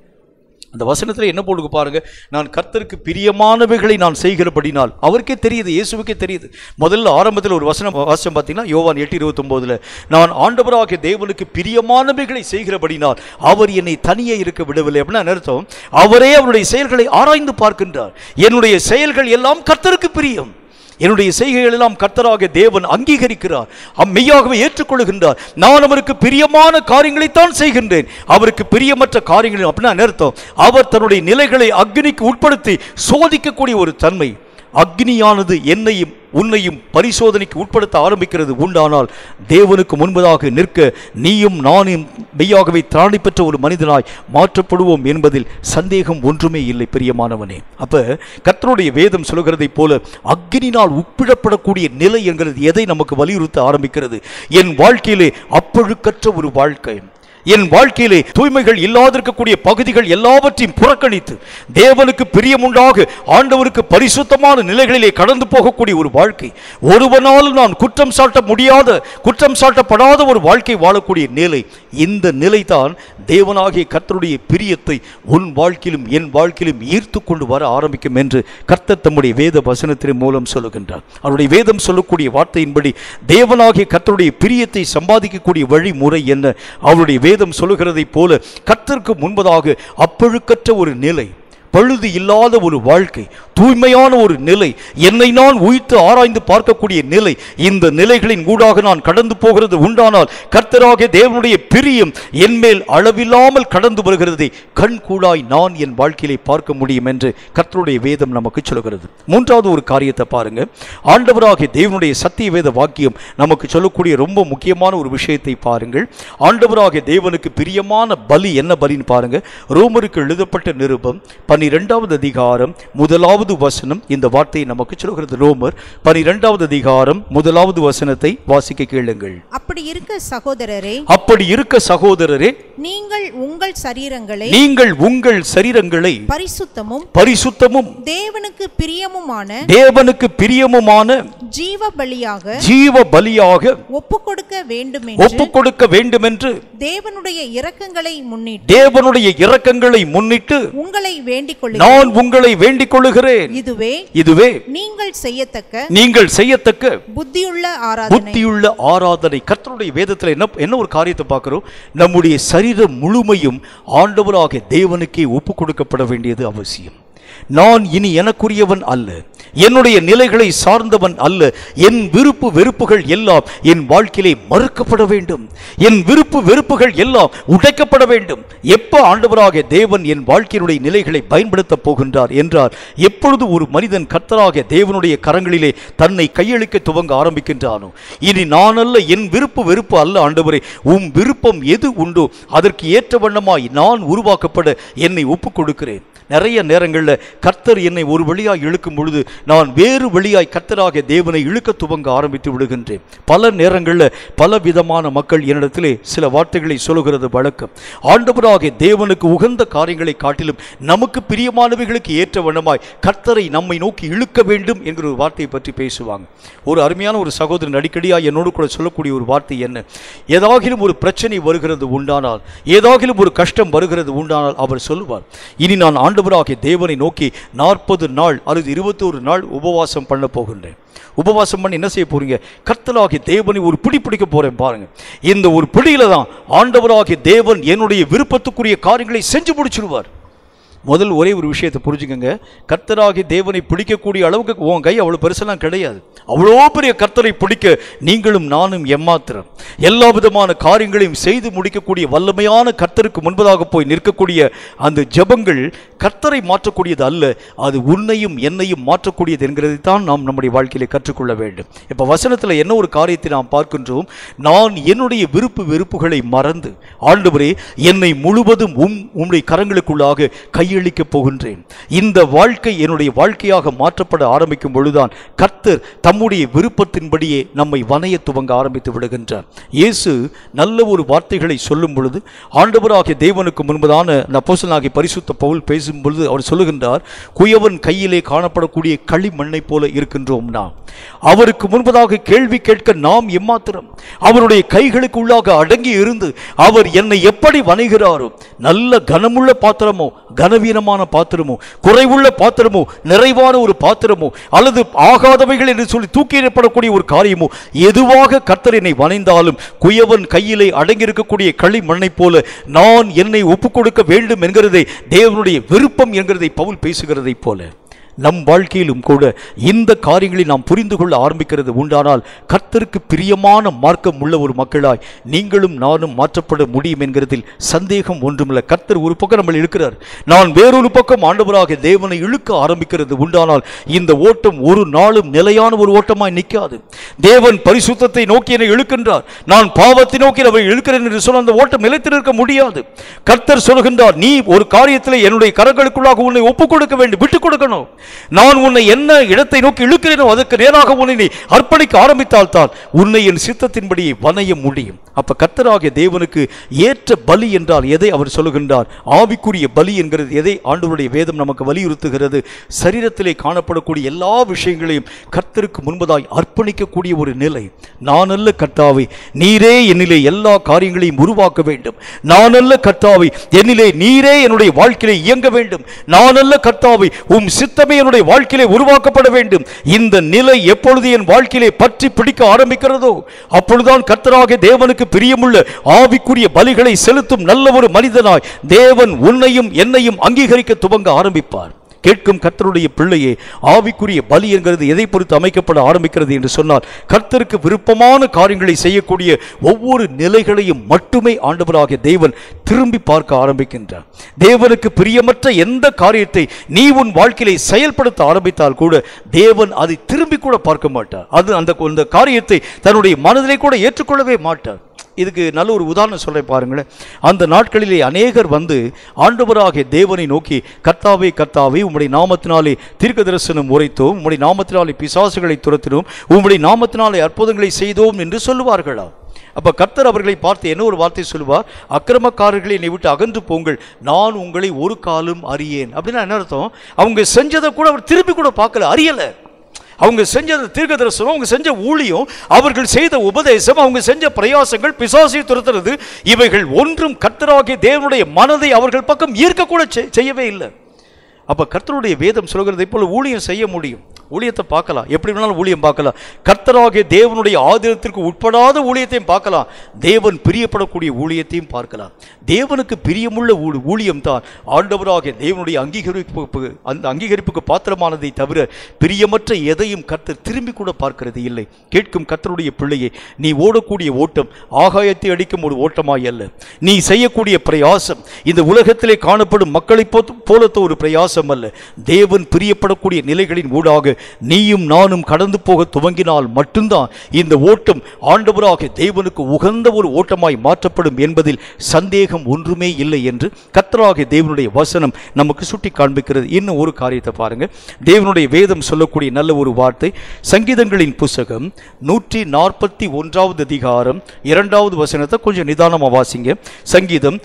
அந்த வசனத்தில் என்ன போடுங்க பாருங்க, நான் கர்த்தருக்கு பிரியமானவைகளை நான் செய்கிறபடினால், அவருக்கே தெரியுது, இயேசுவுக்கே தெரியுது. முதல்ல ஆரம்பத்தில் ஒரு வசனம் பார்த்தீங்கன்னா யோவான் 8:29, நான் ஆண்டவராகிய தேவனுக்கு பிரியமானவைகளை செய்கிறபடினால் அவர் என்னை தனியே இருக்க விடவில்லை. அப்படின்னா அர்த்தம், அவரே அவருடைய செயல்களை ஆராய்ந்து பார்க்கின்றார். என்னுடைய செயல்கள் எல்லாம் கர்த்தருக்கு பிரியம், என்னுடைய செய்கைகள் எல்லாம் கர்த்தராகிய தேவன் அங்கீகரிக்கிறார், மெய்யாகவே ஏற்றுக்கொள்கின்றார். நான் அவருக்கு பிரியமான காரியங்களைத்தான் செய்கின்றேன், அவருக்கு பிரியமற்ற காரியங்கள் அப்படின்னா அர்த்தம், அவர் தன்னுடைய நிலைகளை அக்னிக்கு உட்படுத்தி சோதிக்கக்கூடிய ஒரு தன்மை. அக்னியானது என்னையும் உன்னையும் பரிசோதனைக்கு உட்படுத்த ஆரம்பிக்கிறது உண்டானால் தேவனுக்கு முன்பதாக நிற்க நீயும் நானும் மெய்யாகவே திராணி பெற்ற ஒரு மனிதனாய் மாற்றப்படுவோம் என்பதில் சந்தேகம் ஒன்றுமே இல்லை பிரியமானவனே. அப்ப கர்த்தருடைய வேதம் சொல்கிறதை போல அக்னியினால் உப்பிடப்படக்கூடிய நிலை என்கிறது எதை நமக்கு வலியுறுத்த ஆரம்பிக்கிறது? என் வாழ்க்கையிலே அப்பழுக்கற்ற ஒரு வாழ்க்கை, என் வாழ்க்கையிலே தூய்மைகள் இல்லாதிருக்கக்கூடிய பகுதிகள் எல்லாவற்றையும் புறக்கணித்து தேவனுக்கு பிரியமுண்டாக ஆண்டவருக்கு பரிசுத்தமான நிலைகளிலே கடந்து போகக்கூடிய ஒரு வாழ்க்கை, ஒருவனாலும் நான் குற்றம் சாட்ட முடியாத, குற்றம் சாட்டப்படாத ஒரு வாழ்க்கை வாழக்கூடிய நிலை, இந்த நிலைதான் தேவனாகிய கர்த்தருடைய பிரியத்தை உன் வாழ்க்கையிலும் என் வாழ்க்கையிலும் ஈர்த்து கொண்டு வர ஆரம்பிக்கும் என்று கர்த்தர் தம்முடைய வேத வசனத்தின் மூலம் சொல்லுகின்றார். அவருடைய வேதம் சொல்லக்கூடிய வார்த்தையின்படி தேவனாகிய கர்த்தருடைய பிரியத்தை சம்பாதிக்கக்கூடிய வழிமுறை என்ன? அவருடைய வேதம் சொல்லுகிறதை போல கர்த்தருக்கு முன்பதாக அப்பழுக்கற்ற ஒரு நிலை, பழுது இல்லாத ஒரு வாழ்க்கை, தூய்மையான ஒரு நிலை, என்னை நான் உய்த்து ஆராய்ந்து பார்க்கக்கூடிய நிலை, இந்த நிலைகளின் ஊடாக நான் கடந்து போகிறது உண்டானால் கர்த்தராகிய தேவனுடைய பிரியம் என்மேல் அளவில்லாமல் கடந்து வருகிறதை கண் கூடாய் நான் என் வாழ்க்கையிலே பார்க்க முடியும் என்று கர்த்தருடைய வேதம் நமக்கு சொல்கிறது. மூன்றாவது ஒரு காரியத்தை பாருங்க, ஆண்டவராகிய தேவனுடைய சத்திய வேத வாக்கியம் நமக்கு சொல்லக்கூடிய ரொம்ப முக்கியமான ஒரு விஷயத்தை பாருங்கள். ஆண்டவராகிய தேவனுக்கு பிரியமான பலி என்ன பலின்னு பாருங்க. ரோமருக்கு எழுதப்பட்ட நிருபம் 12வது அதிகாரம் 1வது வசனம் இந்த வார்த்தையை நமக்கு சொல்கிறது. ரோமர் 12வது அதிகாரம் 1வது வசனத்தை வாசிக்க கேளுங்கள். அப்படி இருக்க சகோதரரே, அப்படி இருக்க சகோதரரே, நீங்கள் உங்கள் சரீரங்களை பரிசுத்தமும் தேவனுக்கு பிரியமுமான ஜீவ பலியாக ஒப்புக்கொடுக்க வேண்டும் என்று தேவனுடைய இரக்கங்களை முன்னிட்டு நான் உங்களை வேண்டிக் கொள்ளுகிறேன். இதுவே நீங்கள் செய்யத்தக்க புத்தியுள்ள ஆராதனை. கர்த்தருடைய வேதத்தில் என்ன ஒரு காரியத்தை பார்க்கிறோம்? நம்முடைய சரீரம் முழுமையும் ஆண்டவராகிய தேவனுக்கே ஒப்புக் கொடுக்கப்பட வேண்டியது அவசியம். நான் இனி எனக்குரியவன் அல்ல, என்னுடைய நிலைகளை சார்ந்தவன் அல்ல. என் விருப்பு வெறுப்புகள் எல்லாம் என் வாழ்க்கையிலே மறுக்கப்பட வேண்டும், என் விருப்பு வெறுப்புகள் எல்லாம் உடைக்கப்பட வேண்டும். எப்ப ஆண்டவராகிய தேவன் என் வாழ்க்கையினுடைய நிலைகளை பயன்படுத்த போகின்றார் என்றால், எப்பொழுது ஒரு மனிதன் கர்த்தராகிய தேவனுடைய கரங்களிலே தன்னை கையளிக்க துவங்க ஆரம்பிக்கின்றானோ, இனி நான் அல்ல, என் விருப்பு வெறுப்பு அல்ல ஆண்டவரே, உம் விருப்பம் எது உண்டோ அதற்கு ஏற்ற வண்ணமாய் நான் உருவாக்கப்பட என்னை ஒப்புக் கொடுக்கிறேன். நிறைய நேரங்களில் கர்த்தர் என்னை ஒரு வழியாய் இழுக்கும் பொழுது நான் வேறு வழியாய் கர்த்தராகிய தேவனை இழுக்க துவங்க ஆரம்பித்து விடுகின்றேன். பல நேரங்களில் பல விதமான மக்கள் என்னிடத்திலே சில வார்த்தைகளை சொல்லுகிறது வழக்கம். ஆண்டவராகிய தேவனுக்கு உகந்த காரியங்களை காட்டிலும் நமக்கு பிரியமானவைகளுக்கு ஏற்ற வண்ணமாய் கர்த்தரை நம்மை நோக்கி இழுக்க வேண்டும் என்கிற ஒரு வார்த்தையை பற்றி பேசுவாங்க. ஒரு அருமையான ஒரு சகோதரன் அடிக்கடியாக என்னோடு கூட சொல்லக்கூடிய ஒரு வார்த்தை என்ன, ஏதாகிலும் ஒரு பிரச்சனை வருகிறது உண்டானால், ஏதாகிலும் ஒரு கஷ்டம் வருகிறது உண்டானால் அவர் சொல்லுவார், இனி நான் ஆண்டவராகிய தேவனை நோக்கி 40 நாள் அல்லது 21 நாள் உபவாசம் பண்ண போகின்றேன். உபவாசம் பண்ணி என்ன செய்ய போறீங்க? கர்த்தராகிய தேவனை ஒரு பிடி பிடிக்க போறேன் பாருங்க. இந்த ஒரு பிடியில தான் ஆண்டவராகிய தேவன் என்னுடைய விருப்பத்துக்குரிய காரியங்களை செஞ்சு முடிச்சிருவார். முதல் ஒரே ஒரு விஷயத்தை புரிஞ்சுக்கங்க, கர்த்தராகி தேவனை பிடிக்கக்கூடிய அளவுக்கு உன் கை அவ்வளோ பெருசெல்லாம் கிடையாது. அவ்வளோ பெரிய கர்த்தரை பிடிக்க நீங்களும் நானும் எம்மாத்திரம். எல்லா விதமான காரியங்களையும் செய்து முடிக்கக்கூடிய வல்லமையான கர்த்தருக்கு முன்பதாக போய் நிற்கக்கூடிய அந்த ஜெபங்கள் கர்த்தரை மாற்றக்கூடியது அல்ல, அது உன்னையும் என்னையும் மாற்றக்கூடியது என்கிறதை தான் நாம் நம்முடைய வாழ்க்கையிலே கற்றுக்கொள்ள வேண்டும். இப்போ வசனத்தில் என்ன ஒரு காரியத்தை நாம் பார்க்கின்றோம், நான் என்னுடைய விருப்பு வெறுப்புகளை மறந்து ஆண்டவரே என்னை முழுவதும் உம்முடைய கரங்களுக்குள்ளாக கையளிக்கப் போகின்றேன். இந்த வாழ்க்கை என்னுடைய வாழ்க்கையாக மாற்றப்பட ஆரம்பிக்கும் பொழுதுதான் கர்த்தர் தம்முடைய விருப்பத்தின்படியே நம்மை வணைய துவங்க ஆரம்பித்து விடுகின்றார். இயேசு நல்ல ஒரு வார்த்தைகளை சொல்லும் பொழுது ஆண்டவராகிய தேவனுக்கு முன்பதான அப்போஸ்தலனாகிய பரிசுத்த பவுல் பேசும் பொழுது அவர் சொல்லுகின்றார், குயவன் கையிலே காணப்படக்கூடிய களிமண்ணை போல இருக்கின்றோம் நாம். அவருக்கு முன்பதாக கேள்வி கேட்க நாம் எம்மாத்திரம். அவருடைய கைகளுக்கு உள்ளாக அடங்கி இருந்து அவர் என்னை எப்படி வணைகிறாரோ, நல்ல கனமுள்ள பாத்திரமோ கனவீனமான பாத்திரமோ குறைவுள்ள பாத்திரமோ நிறைவான ஒரு பாத்திரமோ அல்லது ஆகாதவைகள் என்று சொல்லி தூக்கிடப்படக்கூடிய ஒரு காரியமோ எதுவாக கர்த்தர் என்னை வணைந்தாலும் குயவன் கையிலே அடங்கியிருக்கக்கூடிய களிமண்ணை போல நான் என்னை ஒப்புக் கொடுக்க வேண்டும் என்கிறதை தேவனுடைய விருப்பம் என்கிறதை பவுல் பேசுகிறதை போல நம் வாழ்க்கையிலும் கூட இந்த காரியங்களை நாம் புரிந்து கொள்ள ஆரம்பிக்கிறது உண்டானால் கர்த்தருக்கு பிரியமான மார்க்கம் உள்ள ஒரு மக்களாய் நீங்களும் நானும் மாற்றப்பட முடியும் என்கிறதில் சந்தேகம் ஒன்றுமில்லை. கர்த்தர் ஒரு பக்கம் நம்ம இழுக்கிறார், நான் வேறொரு பக்கம் ஆண்டவராக தேவனை இழுக்க ஆரம்பிக்கிறது உண்டானால் இந்த ஓட்டம் ஒரு நாளும் நிலையான ஒரு ஓட்டமாய் நிற்காது. தேவன் பரிசுத்தத்தை நோக்கி என்னை இழுக்கின்றார், நான் பாவத்தை நோக்கி அவரை இழுக்கிறேன் என்று சொன்ன அந்த ஓட்டம் நிலைத்திருக்க முடியாது. கர்த்தர் சொல்கின்றார், நீ ஒரு காரியத்தில் என்னுடைய கரங்களுக்குள்ளாக உன்னை ஒப்புக் கொடுக்க வேண்டும், விட்டுக் கொடுக்கணும். நான் உன்னை என்ன இடத்தை நோக்கி இழுக்கிறேனோ அதற்கு நேராக உன்னை நீ அர்ப்பணிக்க ஆரம்பித்தால் தான் உன்னை என் சித்தத்தின்படி வணைய முடியும். அப்ப கர்த்தராகிய தேவனுக்கு ஏற்ற பலி என்றால் எதை அவர் சொல்லுகின்றார்? ஆவிக்குரிய பலி என்கிறது எதை ஆண்டவருடைய வேதம் நமக்கு வலியுறுத்துகிறது? சரீரத்திலே காணப்படக்கூடிய எல்லா விஷயங்களையும் கர்த்தருக்கு முன்பதாய் அர்ப்பணிக்கக்கூடிய ஒரு நிலை. நான் அல்ல கர்த்தாவே, நீரே என்னிலே எல்லா காரியங்களையும் உருவாக்க வேண்டும். நான் அல்ல கர்த்தாவே, என்னிலே நீரே என்னுடைய வாழ்க்கையிலே இயங்க வேண்டும். நான் அல்ல கர்த்தாவே, உம் சித்தமே என்னுடைய வாழ்க்கையிலே உருவாக்கப்பட வேண்டும். இந்த நிலை எப்பொழுது என் வாழ்க்கையிலே பற்றி பிடிக்க ஆரம்பிக்கிறதோ அப்பொழுதுதான் கர்த்தராகிய தேவனுக்கு பிரியமுள்ள ஆவிக்குரிய பலிகளை செலுத்தும் நல்ல ஒரு மனிதனாய் தேவன் உன்னையும் என்னையும் அங்கீகரிக்க துவங்க ஆரம்பிப்பார். கேட்கும் கர்த்தருடைய பிள்ளையே, ஆவிக்குரிய பலி என்கிறது எதை பொறுத்து அமைக்கப்பட ஆரம்பிக்கிறது என்று சொன்னால் கர்த்தருக்கு விருப்பமான காரியங்களை செய்யக்கூடிய ஒவ்வொரு நிலைகளையும் மட்டுமே ஆண்டவராகிய தேவன் திரும்பி பார்க்க ஆரம்பிக்கின்றார். தேவனுக்கு பிரியமற்ற எந்த காரியத்தை நீ உன் வாழ்க்கையிலே செயல்படுத்த ஆரம்பித்தால் கூட தேவன் அதை திரும்பி கூட பார்க்க மாட்டார். அது அந்த காரியத்தை தன்னுடைய மனதிலே கூட ஏற்றுக்கொள்ளவே மாட்டார். இதுக்கு நல்ல ஒரு உதாரணம் சொல்ல பாருங்களேன். அந்த நாட்களிலே அநேகர் வந்து ஆண்டவராகிய தேவனை நோக்கி, கர்த்தாவே கர்த்தாவே, உம்முடைய நாமத்தினாலே தீர்க்க தரிசனம் உரைத்தோம், உம்முடைய நாமத்தினாலே பிசாசுகளை துரத்தினோம், உம்முடைய நாமத்தினாலே அற்புதங்களை செய்தோம் என்று சொல்லுவார்களா? அப்ப கர்த்தர் அவர்களை பார்த்து என்ன ஒரு வார்த்தை சொல்லுவார்? அக்கிரமக்காரர்களை என்னை விட்டு அகன்று போங்கள், நான் உங்களை ஒரு காலும் அறியேன். அப்படின்னா என்ன அர்த்தம்? அவங்க செஞ்சதை கூட அவர் திருப்பி கூட பார்க்கல, அறியல. அவங்க செஞ்ச தீர்க்க தரிசனம், அவங்க செஞ்ச ஊழியம், அவர்கள் செய்த உபதேசம், அவங்க செஞ்ச பிரயாசங்கள், பிசாசை துரத்துறது, இவைகள் ஒன்றும் கர்த்தராகிய தேவனுடைய மனதை அவர்கள் பக்கம் ஈர்க்க கூட செய்யவே இல்லை. அப்ப கர்த்தருடைய வேதம் சொல்கிறதை போல ஊழியம் செய்ய முடியும். ஊழியத்தை பார்க்கலாம், எப்படி வேணாலும் ஊழியம் பார்க்கலாம். கர்த்தராகிய தேவனுடைய ஆதீனத்திற்கு உட்படாத ஊழியத்தையும் பார்க்கலாம், தேவன் பிரியப்படக்கூடிய ஊழியத்தையும் பார்க்கலாம். தேவனுக்கு பிரியமுள்ள ஊழியம் தான் ஆண்டவராகிய தேவனுடைய அந்த அங்கீகரிப்புக்கு பாத்திரமானதை தவிர பிரியமற்ற எதையும் கர்த்தர் திரும்பி கூட பார்க்கிறது இல்லை. கேட்கும் கர்த்தருடைய பிள்ளையை, நீ ஓடக்கூடிய ஓட்டம் ஆகாயத்தை அடிக்கும் ஒரு ஓட்டமாய் அல்ல. நீ செய்யக்கூடிய பிரயாசம் இந்த உலகத்திலே காணப்படும் மக்களை போலத்த ஒரு பிரயாசம் அல்ல. தேவன் பிரியப்படக்கூடிய நிலைகளின் ஊடாக நீயும் நானும் கடந்து போக துவங்கினால் மட்டும்தான் இந்த ஓட்டம் ஆண்டவராகிய தேவனுக்கு உகந்த ஒரு ஓட்டமாய் மாற்றப்படும் என்பதில் சந்தேகம் ஒன்றுமே இல்லை என்று கர்த்தராகிய தேவனுடைய வசனம் நமக்கு சுட்டி காண்பிக்கிறது. இன்னும் ஒரு காரியத்தை பாருங்க. தேவனுடைய வேதம் சொல்லக்கூடிய நல்ல ஒரு வார்த்தை, சங்கீதங்களின் புத்தகம் 141 அதிகாரம் 2வது வசனத்தை கொஞ்சம் நிதானமா வாசிங்க. சங்கீதம்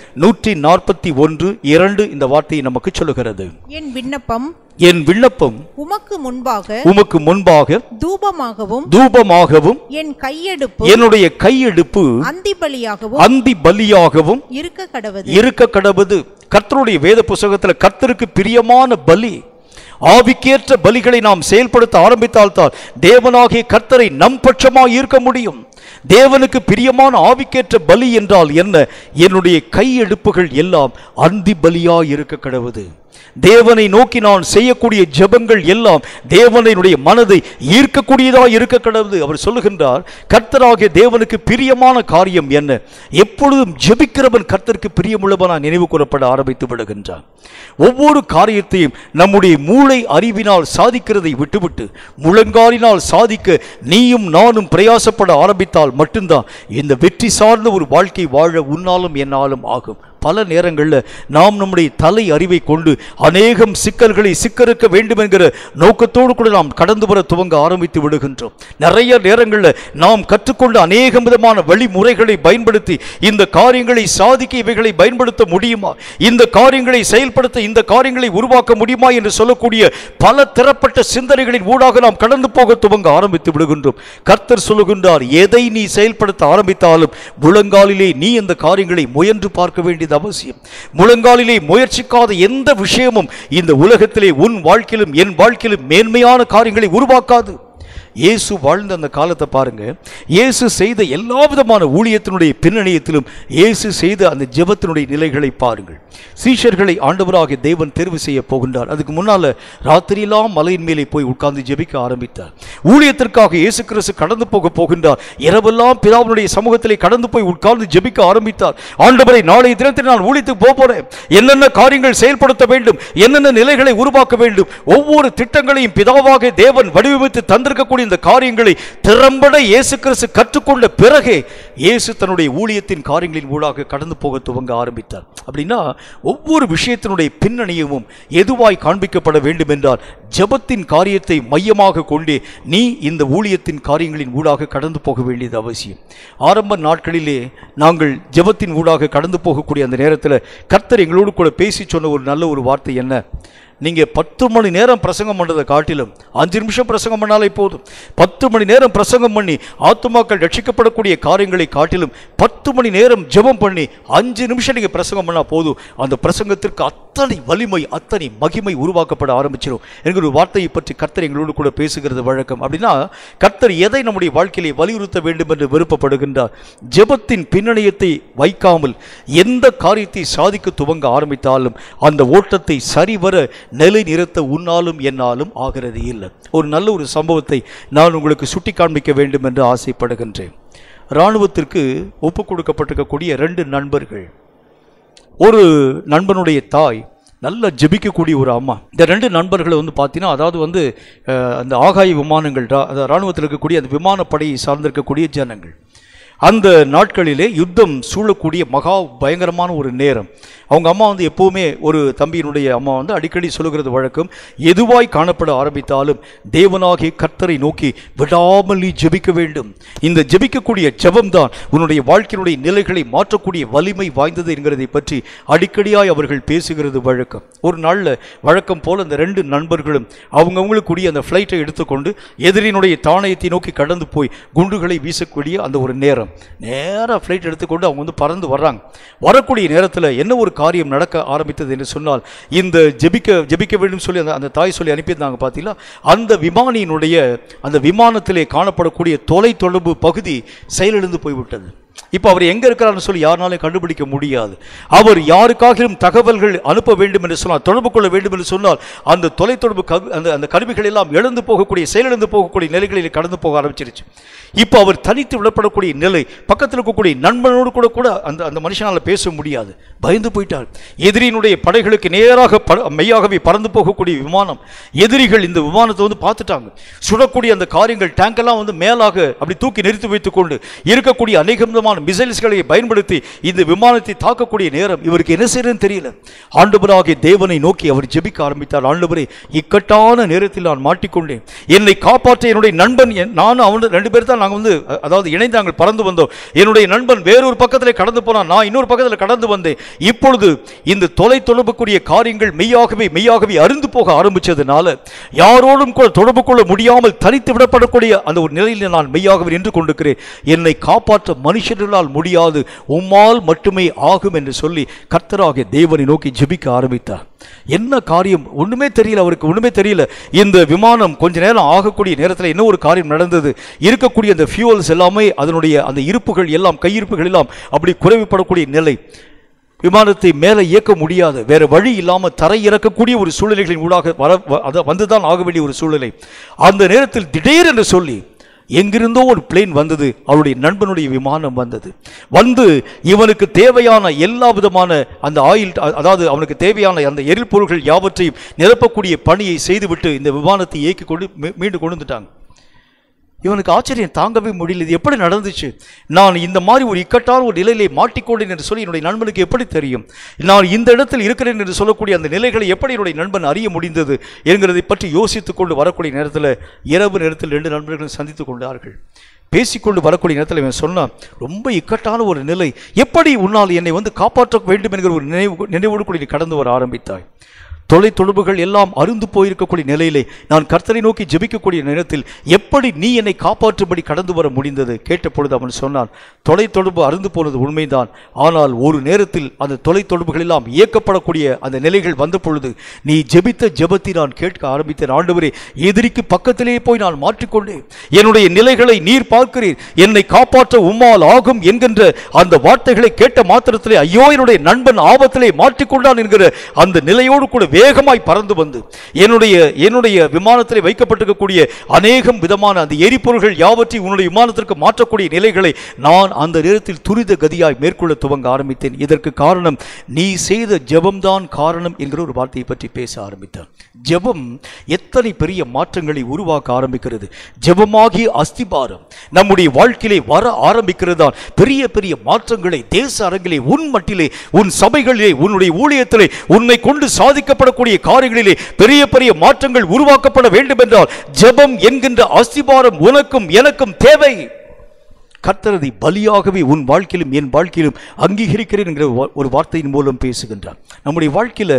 141:2 இந்த வார்த்தையை நமக்கு சொல்லுகிறது. என் விண்ணப்பம் உமக்கு முன்பாக தூபமாகவும் என்னுடைய கையெடுப்பு அந்தி பலியாகவும் இருக்க கடவது. கர்த்தருடைய வேத புத்தகத்தில் கர்த்தருக்கு பிரியமான பலி, ஆவிக்கேற்ற பலிகளை நாம் செயல்படுத்த ஆரம்பித்தால்தான் தேவனாகிய கர்த்தரை நம் பட்சமாக ஈர்க்க முடியும். தேவனுக்கு பிரியமான ஆவிக்கேற்ற பலி என்றால் என்ன? என்னுடைய கையெடுப்புகள் எல்லாம் அந்தி பலியாய் இருக்க கடவுது. தேவனை நோக்கி நான் செய்யக்கூடிய ஜெபங்கள் எல்லாம் தேவனுடைய மனதை ஈர்க்கக்கூடியதாக இருக்க கடவுது. அவர் சொல்லுகின்றார், கர்த்தராகிய தேவனுக்கு பிரியமான காரியம் என்ன? எப்பொழுதும் ஜெபிக்கிறவன் கர்த்தருக்கு பிரியமுள்ளவனா நினைவு கூறப்பட ஆரம்பித்து விடுகின்றான். ஒவ்வொரு காரியத்தையும் நம்முடைய மூளை அறிவினால் சாதிக்கிறதை விட்டுவிட்டு முழங்காலினால் சாதிக்க நீயும் நானும் பிரயாசப்பட ஆரம்பித்தால் மட்டும்தான் இந்த வெற்றி சார்ந்த ஒரு வாழ்க்கை வாழ உன்னாலும் என்னாலும் ஆகும். பல நேரங்களில் நாம் நம்முடைய தலை அறிவை கொண்டு அநேகம் சிக்கல்களை சிக்கறுக்க வேண்டும் என்கிற நோக்கத்தோடு கூட நாம் கடந்து வர துவங்க ஆரம்பித்து விடுகின்றோம். நிறைய நேரங்களில் நாம் கற்றுக்கொண்ட அநேக விதமான வழிமுறைகளை பயன்படுத்தி இந்த காரியங்களை சாதிக்க இவைகளை பயன்படுத்த முடியுமா, இந்த காரியங்களை செயல்படுத்த, இந்த காரியங்களை உருவாக்க முடியுமா என்று சொல்லக்கூடிய பல திறப்பட்ட சிந்தனைகளின் ஊடாக நாம் கடந்து போக துவங்க ஆரம்பித்து விடுகின்றோம். கர்த்தர் சொல்லுகின்றார், எதை நீ செயல்படுத்த ஆரம்பித்தாலும் முழங்காலிலே நீ இந்த காரியங்களை முயன்று பார்க்க வேண்டியது அவசியம். முழங்காலிலே முயற்சிக்காத எந்த விஷயமும் இந்த உலகத்திலே உன் வாழ்க்கையிலும் என் வாழ்க்கையிலும் மேன்மையான காரியங்களை உருவாக்காது. இயேசு வாழ்ந்த அந்த காலத்தை பாருங்க. இயேசு செய்த எல்லா விதமான ஊழியத்தினுடைய பின்னணியத்திலும் இயேசு செய்த அந்த ஜெபத்தினுடைய நிலைகளை பாருங்கள். சீஷர்களை ஆண்டவராகிய தேவன் தேர்வு செய்ய போகின்றார். அதுக்கு முன்னால ராத்திரியெல்லாம் மலையின் மேலே போய் உட்கார்ந்து ஜெபிக்க ஆரம்பித்தார். ஊழியத்திற்காக இயேசு கிறிஸ்து கடந்து போக போகின்றார். இரவெல்லாம் பிதாவினுடைய சமூகத்திலே கடந்து போய் உட்கார்ந்து ஜெபிக்க ஆரம்பித்தார். ஆண்டவரை, நாளைய தினத்தில் நான் ஊழியத்துக்கு போறேன், என்னென்ன காரியங்கள் செயல்படுத்த வேண்டும், என்னென்ன நிலைகளை உருவாக்க வேண்டும், ஒவ்வொரு திட்டங்களையும் பிதாவாக தேவன் வடிவமைத்து தந்திருக்கக்கூடிய இந்த காரியங்களை திறம்பட இயேசு கிறிஸ்து கற்றுக்கொண்ட பிறகே இயேசு தன்னுடைய ஊழியத்தின் காரியங்களின் ஊடாக கடந்து போக துவங்க ஆரம்பித்தார். அப்படின்னா ஒவ்வொரு விஷயத்தினுடைய பின்னணியமும் எதுவாய் காண்பிக்கப்பட வேண்டும் என்றால் ஜெபத்தின் காரியத்தை மையமாக கொண்டே நீ இந்த ஊழியத்தின் காரியங்களின் ஊடாக கடந்து போக வேண்டியது அவசியம். ஆரம்ப நாட்களிலே நாங்கள் ஜெபத்தின் ஊடாக கடந்து போகக்கூடிய அந்த நேரத்தில் கர்த்தர் எங்களோடு கூட பேசி சொன்ன ஒரு நல்ல ஒரு வார்த்தை என்ன? நீங்கள் 10 மணி நேரம் பிரசங்கம் பண்ணுறதை காட்டிலும் 5 நிமிஷம் பிரசங்கம் பண்ணாலே போதும். 10 மணி நேரம் பிரசங்கம் பண்ணி ஆத்துமாக்கள் ரட்சிக்கப்படக்கூடிய காரியங்களை காட்டிலும் 10 மணி நேரம் ஜெபம் பண்ணி 5 நிமிஷம் நீங்கள் பிரசங்கம் பண்ணால் போதும். அந்த பிரசங்கத்திற்கு அத்தனை வலிமை, அத்தனை மகிமை உருவாக்கப்பட ஆரம்பிச்சிடும் என்கிற ஒரு வார்த்தையை பற்றி கர்த்தர் எங்களோடு கூட பேசுகிறது வழக்கம். அப்படின்னா கர்த்தர் எதை நம்முடைய வாழ்க்கையிலே வலியுறுத்த வேண்டும் என்று விருப்பப்படுகின்றார்? ஜெபத்தின் பின்னணியத்தை வைக்காமல் எந்த காரியத்தை சாதிக்க துவங்க ஆரம்பித்தாலும் அந்த ஓட்டத்தை சரிவர நிலை நிறுத்த உன்னாலும் என்னாலும் ஆகிறது இல்லை. ஒரு நல்ல ஒரு சம்பவத்தை நான் உங்களுக்கு சுட்டி காண்பிக்க வேண்டும் என்று ஆசைப்படுகின்றேன். இராணுவத்திற்கு ஒப்புக் கொடுக்கப்பட்டிருக்கக்கூடிய 2 நண்பர்கள். ஒரு நண்பனுடைய தாய் நல்ல ஜெபிக்கக்கூடிய ஒரு அம்மா. இந்த 2 நண்பர்களை பார்த்தீங்கன்னா, அதாவது அந்த ஆகாய விமானங்கள், இராணுவத்தில் இருக்கக்கூடிய அந்த விமானப்படையை சார்ந்திருக்கக்கூடிய ஜனங்கள். அந்த நாட்களிலே யுத்தம் சூழக்கூடிய மகா பயங்கரமான ஒரு நேரம். அவங்க அம்மா எப்போவுமே, ஒரு தம்பியினுடைய அம்மா அடிக்கடி சொல்லுகிறது வழக்கம், எதுவாய் காணப்பட ஆரம்பித்தாலும் தேவனாகிய கர்த்தரை நோக்கி விடாமல் நீ ஜெபிக்க வேண்டும். இந்த ஜெபிக்கக்கூடிய ஜெபம்தான் உன்னுடைய வாழ்க்கையினுடைய நிலைகளை மாற்றக்கூடிய வலிமை வாய்ந்தது என்கிறதை பற்றி அடிக்கடியாய் அவர்கள் பேசுகிறது வழக்கம். ஒரு நாளில் வழக்கம் போல் அந்த 2 நண்பர்களும் அவங்கவுங்களுக்குரிய அந்த ஃப்ளைட்டை எடுத்துக்கொண்டு எதிரினுடைய தானயத்தை நோக்கி கடந்து போய் குண்டுகளை வீசக்கூடிய அந்த ஒரு நேரம். நேராக ஃப்ளைட் எடுத்துக்கொண்டு அவங்க பறந்து வர்றாங்க. வரக்கூடிய நேரத்தில் என்ன ஒரு காரியம் நடக்க ஆரம்பித்தது என்று சொன்னால், இந்த ஜெபிக்க வேண்டும் சொல்லி அந்த தாய் சொல்லி அனுப்பியிருந்தாங்க பார்த்தீங்களா, அந்த விமானியினுடைய அந்த விமானத்திலே காணப்படக்கூடிய தொலைத்தொடர்பு பகுதி செயலிழந்து போய்விட்டது. இப்போ அவர் எங்கே இருக்கிறார்னு சொல்லி யாருனாலும் கண்டுபிடிக்க முடியாது. அவர் யாருக்காகவும் தகவல்கள் அனுப்ப வேண்டும் என்று சொன்னால், தொடர்பு கொள்ள வேண்டும் என்று சொன்னால், அந்த தொலைத்தொடர்பு அந்த கருவிகள் எல்லாம் இழந்து போகக்கூடிய, செயலிழந்து போகக்கூடிய நிலைகளில் கடந்து போக ஆரம்பிச்சிருச்சு. இப்போ அவர் தனித்து விடப்படக்கூடிய நிலை. பக்கத்தில் இருக்கக்கூடிய நண்பனோடு கூட அந்த மனுஷனால் பேச முடியாது. பயந்து போயிட்டார். எதிரியினுடைய படைகளுக்கு நேராக மெய்யாகவே பறந்து போகக்கூடிய விமானம். எதிரிகள் இந்த விமானத்தை பார்த்துட்டாங்க. சுடக்கூடிய அந்த காரியங்கள், டேங்கெல்லாம் மேலாக அப்படி தூக்கி நிறுத்தி வைத்துக் கொண்டு இருக்கக்கூடிய அநேக மிசைல்ஸ்களை பயன்படுத்தி இந்த விமானத்தை தாக்கக்கூடிய நேரம். இவருக்கு என்ன செய்யறதுன்னு தெரியல. ஆண்டவராகிய தேவனை நோக்கி அவர் ஜெபிக்க ஆரம்பித்தார். ஆண்டவரே, இக்கட்டான நேரத்தில் நான் மாட்டிக்கொண்டேன், என்னை காப்பாற்ற என்னுடைய நண்பன், நானும் அவனு 2 பேர் தான் நாங்கள் அதாவது இணைந்து நாங்கள் பறந்து வந்தோம். என்னுடைய நண்பன் வேறொரு பக்கத்தில் கடந்து போனான், நான் இன்னொரு பக்கத்தில் கடந்து வந்தேன். இப்பொழுது இந்த தொலைத்தொடர்புக்குரிய காரியங்கள் மெய்யாகவே அருந்து போக ஆரம்பிச்சதுனால யாரோடும் கூட தொடர்பு கொள்ள முடியாமல் தனித்து விடப்படக்கூடிய அந்த ஒரு நிலையில் நான் மெய்யாகவே நின்று கொண்டிருக்கிறேன். என்னை காப்பாற்ற மனுஷர்களால் முடியாது, உம்மால் மட்டுமே ஆகும் என்று சொல்லி கர்த்தராகிய தேவனை நோக்கி ஜெபிக்க ஆரம்பித்தார். என்ன காரியம் ஒண்ணுமே தெரியல, அவருக்கு ஒண்ணுமே தெரியல. இந்த விமானம் கொஞ்ச நேரம் ஆகக்கூடிய நேரத்தில் என்ன ஒரு காரியம் நடந்தது. இருக்கக்கூடிய அந்த ஃபியூவல்ஸ் எல்லாமே, அதனுடைய அந்த இருப்புகள் எல்லாம், கையிருப்புகள் எல்லாம் அப்படி குறைவுபடக்கூடிய நிலை. விமானத்தை மேலே இயக்க முடியாது, வேற வழி இல்லாமல் தரை இறக்கக்கூடிய ஒரு சூழ்நிலைகளின் ஊடாக வந்துதான் ஆக வேண்டிய ஒரு சூழ்நிலை. அந்த நேரத்தில் திடீர் என்று சொல்லி எங்கிருந்தோ ஒரு பிளேன் வந்தது. அவருடைய நண்பனுடைய விமானம் வந்தது. வந்து இவனுக்கு தேவையான எல்லா விதமான அந்த ஆயில், அதாவது அவனுக்கு தேவையான அந்த எரிபொருள்கள் யாவற்றையும் நிரப்பக்கூடிய பணியை செய்துவிட்டு இந்த விமானத்தை இயக்கி கொண்டு மீண்டும் கொண்டு வந்துட்டாங்க. இவனுக்கு ஆச்சரியம் தாங்கவே முடியல. இது எப்படி நடந்துச்சு? நான் இந்த மாதிரி ஒரு இக்கட்டான ஒரு நிலையிலே மாட்டிக்கொண்டேன் என்று சொல்லி என்னுடைய நண்பனுக்கு எப்படி தெரியும்? நான் இந்த இடத்தில் இருக்கிறேன் என்று சொல்லக்கூடிய அந்த நிலைகளை எப்படி என்னுடைய நண்பன் அறிய முடிந்தது என்கிறதை பற்றி யோசித்துக் கொண்டு வரக்கூடிய நேரத்தில், இரவு நேரத்தில் 2 நண்பர்களும் சந்தித்து கொண்டார்கள். பேசிக்கொண்டு வரக்கூடிய நேரத்தில் இவன் சொன்னான், ரொம்ப இக்கட்டான ஒரு நிலை, எப்படி உன்னால் என்னை வந்து காப்பாற்ற வேண்டும் என்கிற ஒரு நினைவோடு கூட நீ கடந்து வர ஆரம்பித்தாய். தொலைத்தொடர்புகள் எல்லாம் அருந்து போயிருக்கக்கூடிய நிலையிலே நான் கர்த்தரை நோக்கி ஜெபிக்கக்கூடிய நேரத்தில் எப்படி நீ என்னை காப்பாற்றும்படி கடந்து வர முடிந்தது? கேட்ட பொழுது அவன் சொன்னான், தொலைத்தொடர்பு அருந்து போனது உண்மைதான், ஆனால் ஒரு நேரத்தில் அந்த தொலைத்தொடர்புகள் எல்லாம் இயக்கப்படக்கூடிய அந்த நிலைகள் வந்த பொழுது நீ ஜெபித்த ஜெபத்தை நான் கேட்க ஆரம்பித்தேன். ஆண்டவரே, எதிரிக்கு பக்கத்திலே போய் நான் மாற்றிக்கொண்டேன். என்னுடைய நிலைகளை நீர் பார்க்கிறீர், என்னை காப்பாற்ற உம்மால் ஆகும் என்கின்ற அந்த வார்த்தைகளை கேட்ட மாத்திரத்திலே ஐயோ என்னுடைய நண்பன் ஆபத்திலே மாற்றிக்கொண்டான் என்கிற அந்த நிலையோடு கூட வேகமாய் பறந்து வந்து என்னுடைய விமானத்திலே வைக்கப்பட்டிருக்கக்கூடிய அநேகம் விதமான அந்த எரிபொருள்கள் யாவற்றையும் உன்னுடைய விமானத்திற்கு மாற்றக்கூடிய நிலைகளை நான் அந்த நேரத்தில் துரித கதியாய் மேற்கொள்ள துவங்க ஆரம்பித்தேன். இதற்கு காரணம் நீ செய்த ஜெபம்தான் காரணம் என்கிற ஒரு வார்த்தையை பற்றி பேச ஆரம்பித்தான். ஜெபம் எத்தனை பெரிய மாற்றங்களை உருவாக்க ஆரம்பிக்கிறது. ஜெபமாகிய அஸ்திபாரம் நம்முடைய வாழ்க்கையிலே வர ஆரம்பிக்கிறதா பெரிய பெரிய மாற்றங்களை தேச அரங்கிலே, உன் மட்டிலே, உன் சபைகளிலே, உன்னுடைய ஊழியத்திலே, உன்னை கொண்டு சாதிக்கப்படக்கூடிய காரியங்களிலே பெரிய பெரிய மாற்றங்கள் உருவாக்கப்பட வேண்டும் என்றால் ஜெபம் என்கின்ற அஸ்திபாரம் உனக்கும் எனக்கும் தேவை. கர்த்தரதை பலியாகவே உன் வாழ்க்கையிலும் என் வாழ்க்கையிலும் அங்கீகரிக்கிறேன் என்கிற ஒரு வார்த்தையின் மூலம் பேசுகின்றார். நம்முடைய வாழ்க்கையில்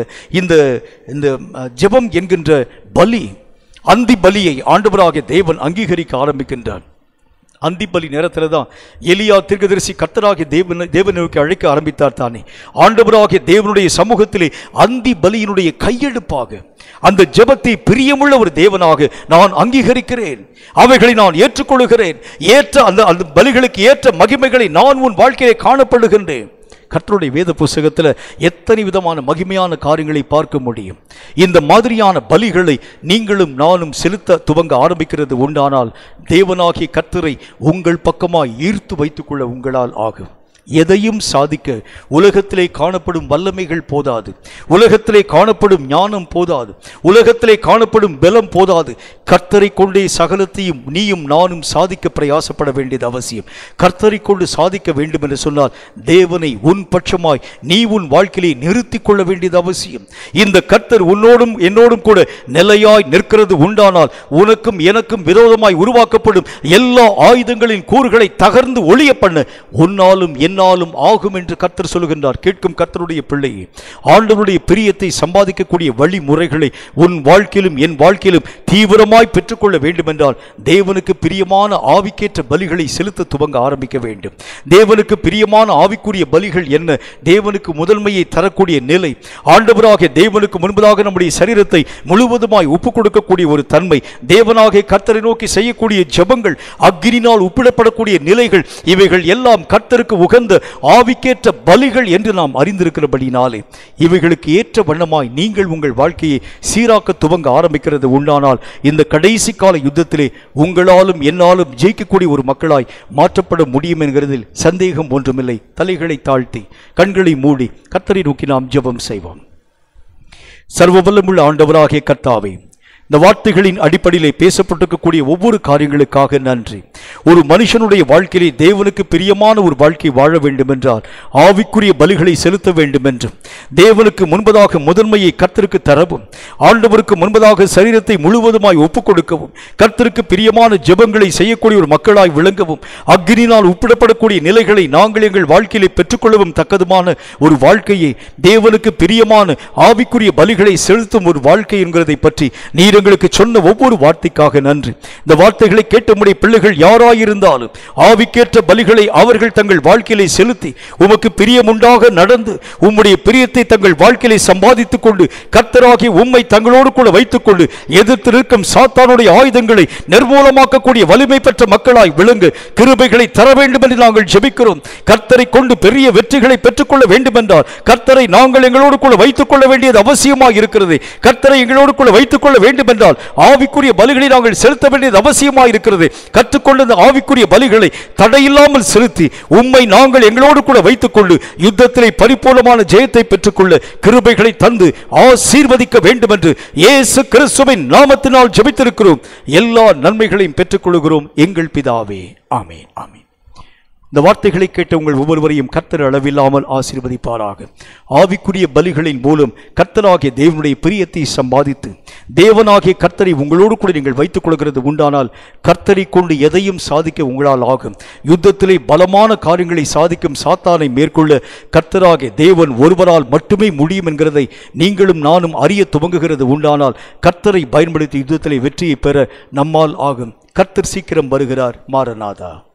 இந்த ஜெபம் என்கின்ற பலி, அந்தி பலியை ஆண்டவராகிய தேவன் அங்கீகரிக்க ஆரம்பிக்கின்றார். அந்தி பலி நேரத்தில் தான் எலியா தீர்க்கதரிசி கர்த்தராகிய தேவனை நோக்கி அழைக்க ஆரம்பித்தார் தானே. ஆண்டவராகிய தேவனுடைய சமூகத்திலே அந்தி பலியினுடைய கையெடுப்பாக அந்த ஜெபத்தை பிரியமுள்ள ஒரு தேவனாக நான் அங்கீகரிக்கிறேன், அவைகளை நான் ஏற்றுக்கொள்கிறேன், ஏற்ற அந்த பலிகளுக்கு ஏற்ற மகிமைகளை நான் உன் வாழ்க்கையை காணப்படுகின்றேன். கர்த்தருடைய வேத புத்தகத்தில் எத்தனை விதமான மகிமையான காரியங்களை பார்க்க முடியும். இந்த மாதிரியான பலிகளை நீங்களும் நானும் செலுத்த துவங்க ஆரம்பிக்கிறது உண்டானால் தேவனாகிய கர்த்தரை உங்கள் பக்கமாய் ஈர்த்து வைத்துக்கொள்ள உங்களால் ஆகும். எதையும் சாதிக்க உலகத்திலே காணப்படும் வல்லமைகள் போதாது, உலகத்திலே காணப்படும் ஞானம் போதாது, உலகத்திலே காணப்படும் பலம் போதாது. கர்த்தரை கொண்டே சகலத்தையும் நீயும் நானும் சாதிக்க பிரயாசப்பட வேண்டியது அவசியம். கர்த்தரை கொண்டு சாதிக்க வேண்டும் என்று சொன்னால் தேவனை உன் பட்சமாய் நீ உன் வாழ்க்கையை நிறுத்தி கொள்ள வேண்டியது அவசியம். இந்த கர்த்தர் உன்னோடும் என்னோடும் கூட நிலையாய் நிற்கிறது உண்டானால் உனக்கும் எனக்கும் விரோதமாய் உருவாக்கப்படும் எல்லா ஆயுதங்களின் கூறுகளை தகர்ந்து ஒளிய பண்ண உன்னாலும் என்னாலும் ஆகும் என்று கர்த்தர் சொல்லுகின்றார். கேட்கும் கர்த்தருடைய பிள்ளையே, ஆண்டவருடைய பிரியத்தை சம்பாதிக்கக்கூடிய வழிமுறைகளை உன் வாழ்க்கையிலும் என் வாழ்க்கையிலும் தீவிரமாய் பெற்றுக்கொள்ள வேண்டும் என்றால் தேவனுக்கு பிரியமான ஆவிக்கேற்ற பலிகளை செலுத்த துவங்க ஆரம்பிக்க வேண்டும். தேவனுக்கு பிரியமான ஆவிக்குரிய பலிகள் என்ன? தேவனுக்கு முதன்மையை தரக்கூடிய நிலை, ஆண்டவராகிய தேவனுக்கு முன்பதாக நம்முடைய சரீரத்தை முழுவதுமாய் ஒப்புக் கொடுக்கக்கூடிய ஒரு தன்மை, தேவனாகிய கர்த்தரை நோக்கி செய்யக்கூடிய ஜெபங்கள், அக்கினினால் ஒப்பிடப்படக்கூடிய நிலைகள், இவைகள் எல்லாம் கர்த்தருக்கு உகந்த ஆவிக்கேற்ற பலிகள் என்று நாம் அறிந்திருக்கிறபடினாலே இவைகளுக்கு ஏற்ற வண்ணமாய் நீங்கள் உங்கள் வாழ்க்கையை சீராக்க துவங்க ஆரம்பிக்கிறது உண்டானால் இந்த கடைசி கால யுத்தத்திலே உங்களாலும் என்னாலும் ஜெயிக்கக்கூடிய ஒரு மக்களாய் மாற்றப்பட முடியும் என்கிறதில் சந்தேகம் ஒன்றுமில்லை. தலைகளை தாழ்த்தி கண்களை மூடி கர்த்தரை நோக்கி நாம் ஜெபம் செய்வோம். சர்வ வல்லமுள்ள ஆண்டவராகிய கர்த்தாவே, இந்த வார்த்தைகளின் அடிப்படையிலே பேசப்பட்டிருக்கக்கூடிய ஒவ்வொரு காரியங்களுக்காக நன்றி. ஒரு மனுஷனுடைய வாழ்க்கையிலே தேவனுக்கு பிரியமான ஒரு வாழ்க்கை வாழ வேண்டும் என்றால் ஆவிக்குரிய பலிகளை செலுத்த வேண்டும் என்றும், தேவனுக்கு முன்பதாக முதன்மையை கர்த்தருக்கு தரவும், ஆண்டவருக்கு முன்பதாக சரீரத்தை முழுவதுமாய் ஒப்புக் கொடுக்கவும், கர்த்தருக்கு பிரியமான ஜெபங்களை செய்யக்கூடிய ஒரு மக்களாய் விளங்கவும், அக்னியினால் ஒப்பிடப்படக்கூடிய நிலைகளை நாங்கள் எங்கள் வாழ்க்கையிலே பெற்றுக்கொள்ளவும் தக்கதுமான ஒரு வாழ்க்கையை, தேவனுக்கு பிரியமான ஆவிக்குரிய பலிகளை செலுத்தும் ஒரு வாழ்க்கை என்கிறதை பற்றி நீர் நீர் எங்களுக்கு சொன்ன ஒவ்வொரு வார்த்தைக்காக நன்றி. இந்த வார்த்தைகளை கேட்ட உம்முடைய பிள்ளைகள் யாராயிருந்தாலும் ஆவிக்கேற்ற பலிகளை அவர்கள் தங்கள் வாழ்க்கையிலே செலுத்தி உமக்கு பிரியமுண்டாக நடந்து உம்முடைய பிரியத்தை தங்கள் வாழ்க்கையிலே சம்பாதித்துக் கொண்டு கர்த்தராகிய உம்மை தங்களோடு கூட வைத்துக் கொண்டு எதிர்த்திருக்கும் சாத்தானுடைய ஆயுதங்களை நிர்மூலமாக்கக்கூடிய வலிமை பெற்ற மக்களாய் விளங்க கிருபைகளை தர வேண்டும் என்று நாங்கள் ஜெபிக்கிறோம். கர்த்தரை கொண்டு பெரிய வெற்றிகளை பெற்றுக்கொள்ள வேண்டும் என்றால் கர்த்தரை நாங்கள் எங்களோடு கூட வைத்துக் கொள்ள வேண்டியது அவசியமாக இருக்கிறது. கர்த்தரை எங்களோடு கூட வைத்துக் கொள்ள வேண்டும் என்றால் ஆவிக்குரிய பலிகளை நாங்கள் செலுத்த வேண்டியது அவசியமாக இருக்கிறது. கற்றுக்கொண்ட இந்த ஆவிக்குரிய பலிகளை தடையில்லாமல் செலுத்தி உம்மை நாங்கள் எங்களோடு கூட வைத்துக் கொண்டு யுத்தத்திலே பரிபூர்ணமான ஜெயத்தை பெற்றுக்கொள்ள கிருபைகளை தந்து ஆசீர்வதிக்க வேண்டும் என்று இயேசு கிறிஸ்துவின் நாமத்தினால் ஜெபித்திருக்கிறோம். எல்லா நன்மைகளையும் பெற்றுக்கொள்கிறோம் எங்கள் பிதாவே. ஆமென். ஆமென். இந்த வார்த்தைகளை கேட்ட உங்கள் ஒவ்வொருவரையும் கர்த்தர் அளவில்லாமல் ஆசீர்வதிப்பாராக. ஆவிக்குரிய பலிகளின் மூலம் கர்த்தராகிய தேவனுடைய பிரியத்தை சம்பாதித்து தேவனாகிய கர்த்தரை உங்களோடு கூட நீங்கள் வைத்துக் கொள்கிறது உண்டானால் கர்த்தரை கொண்டு எதையும் சாதிக்க உங்களால் ஆகும். யுத்தத்திலே பலமான காரியங்களை சாதிக்கும் சாத்தானை மேற்கொள்ள கர்த்தராகிய தேவன் ஒருவரால் மட்டுமே முடியும் என்கிறதை நீங்களும் நானும் அறிய துவங்குகிறது உண்டானால் கர்த்தரை பயன்படுத்தி யுத்தத்திலே வெற்றியை பெற நம்மால் ஆகும். கர்த்தர் சீக்கிரம் வருகிறார். மாரநாதா.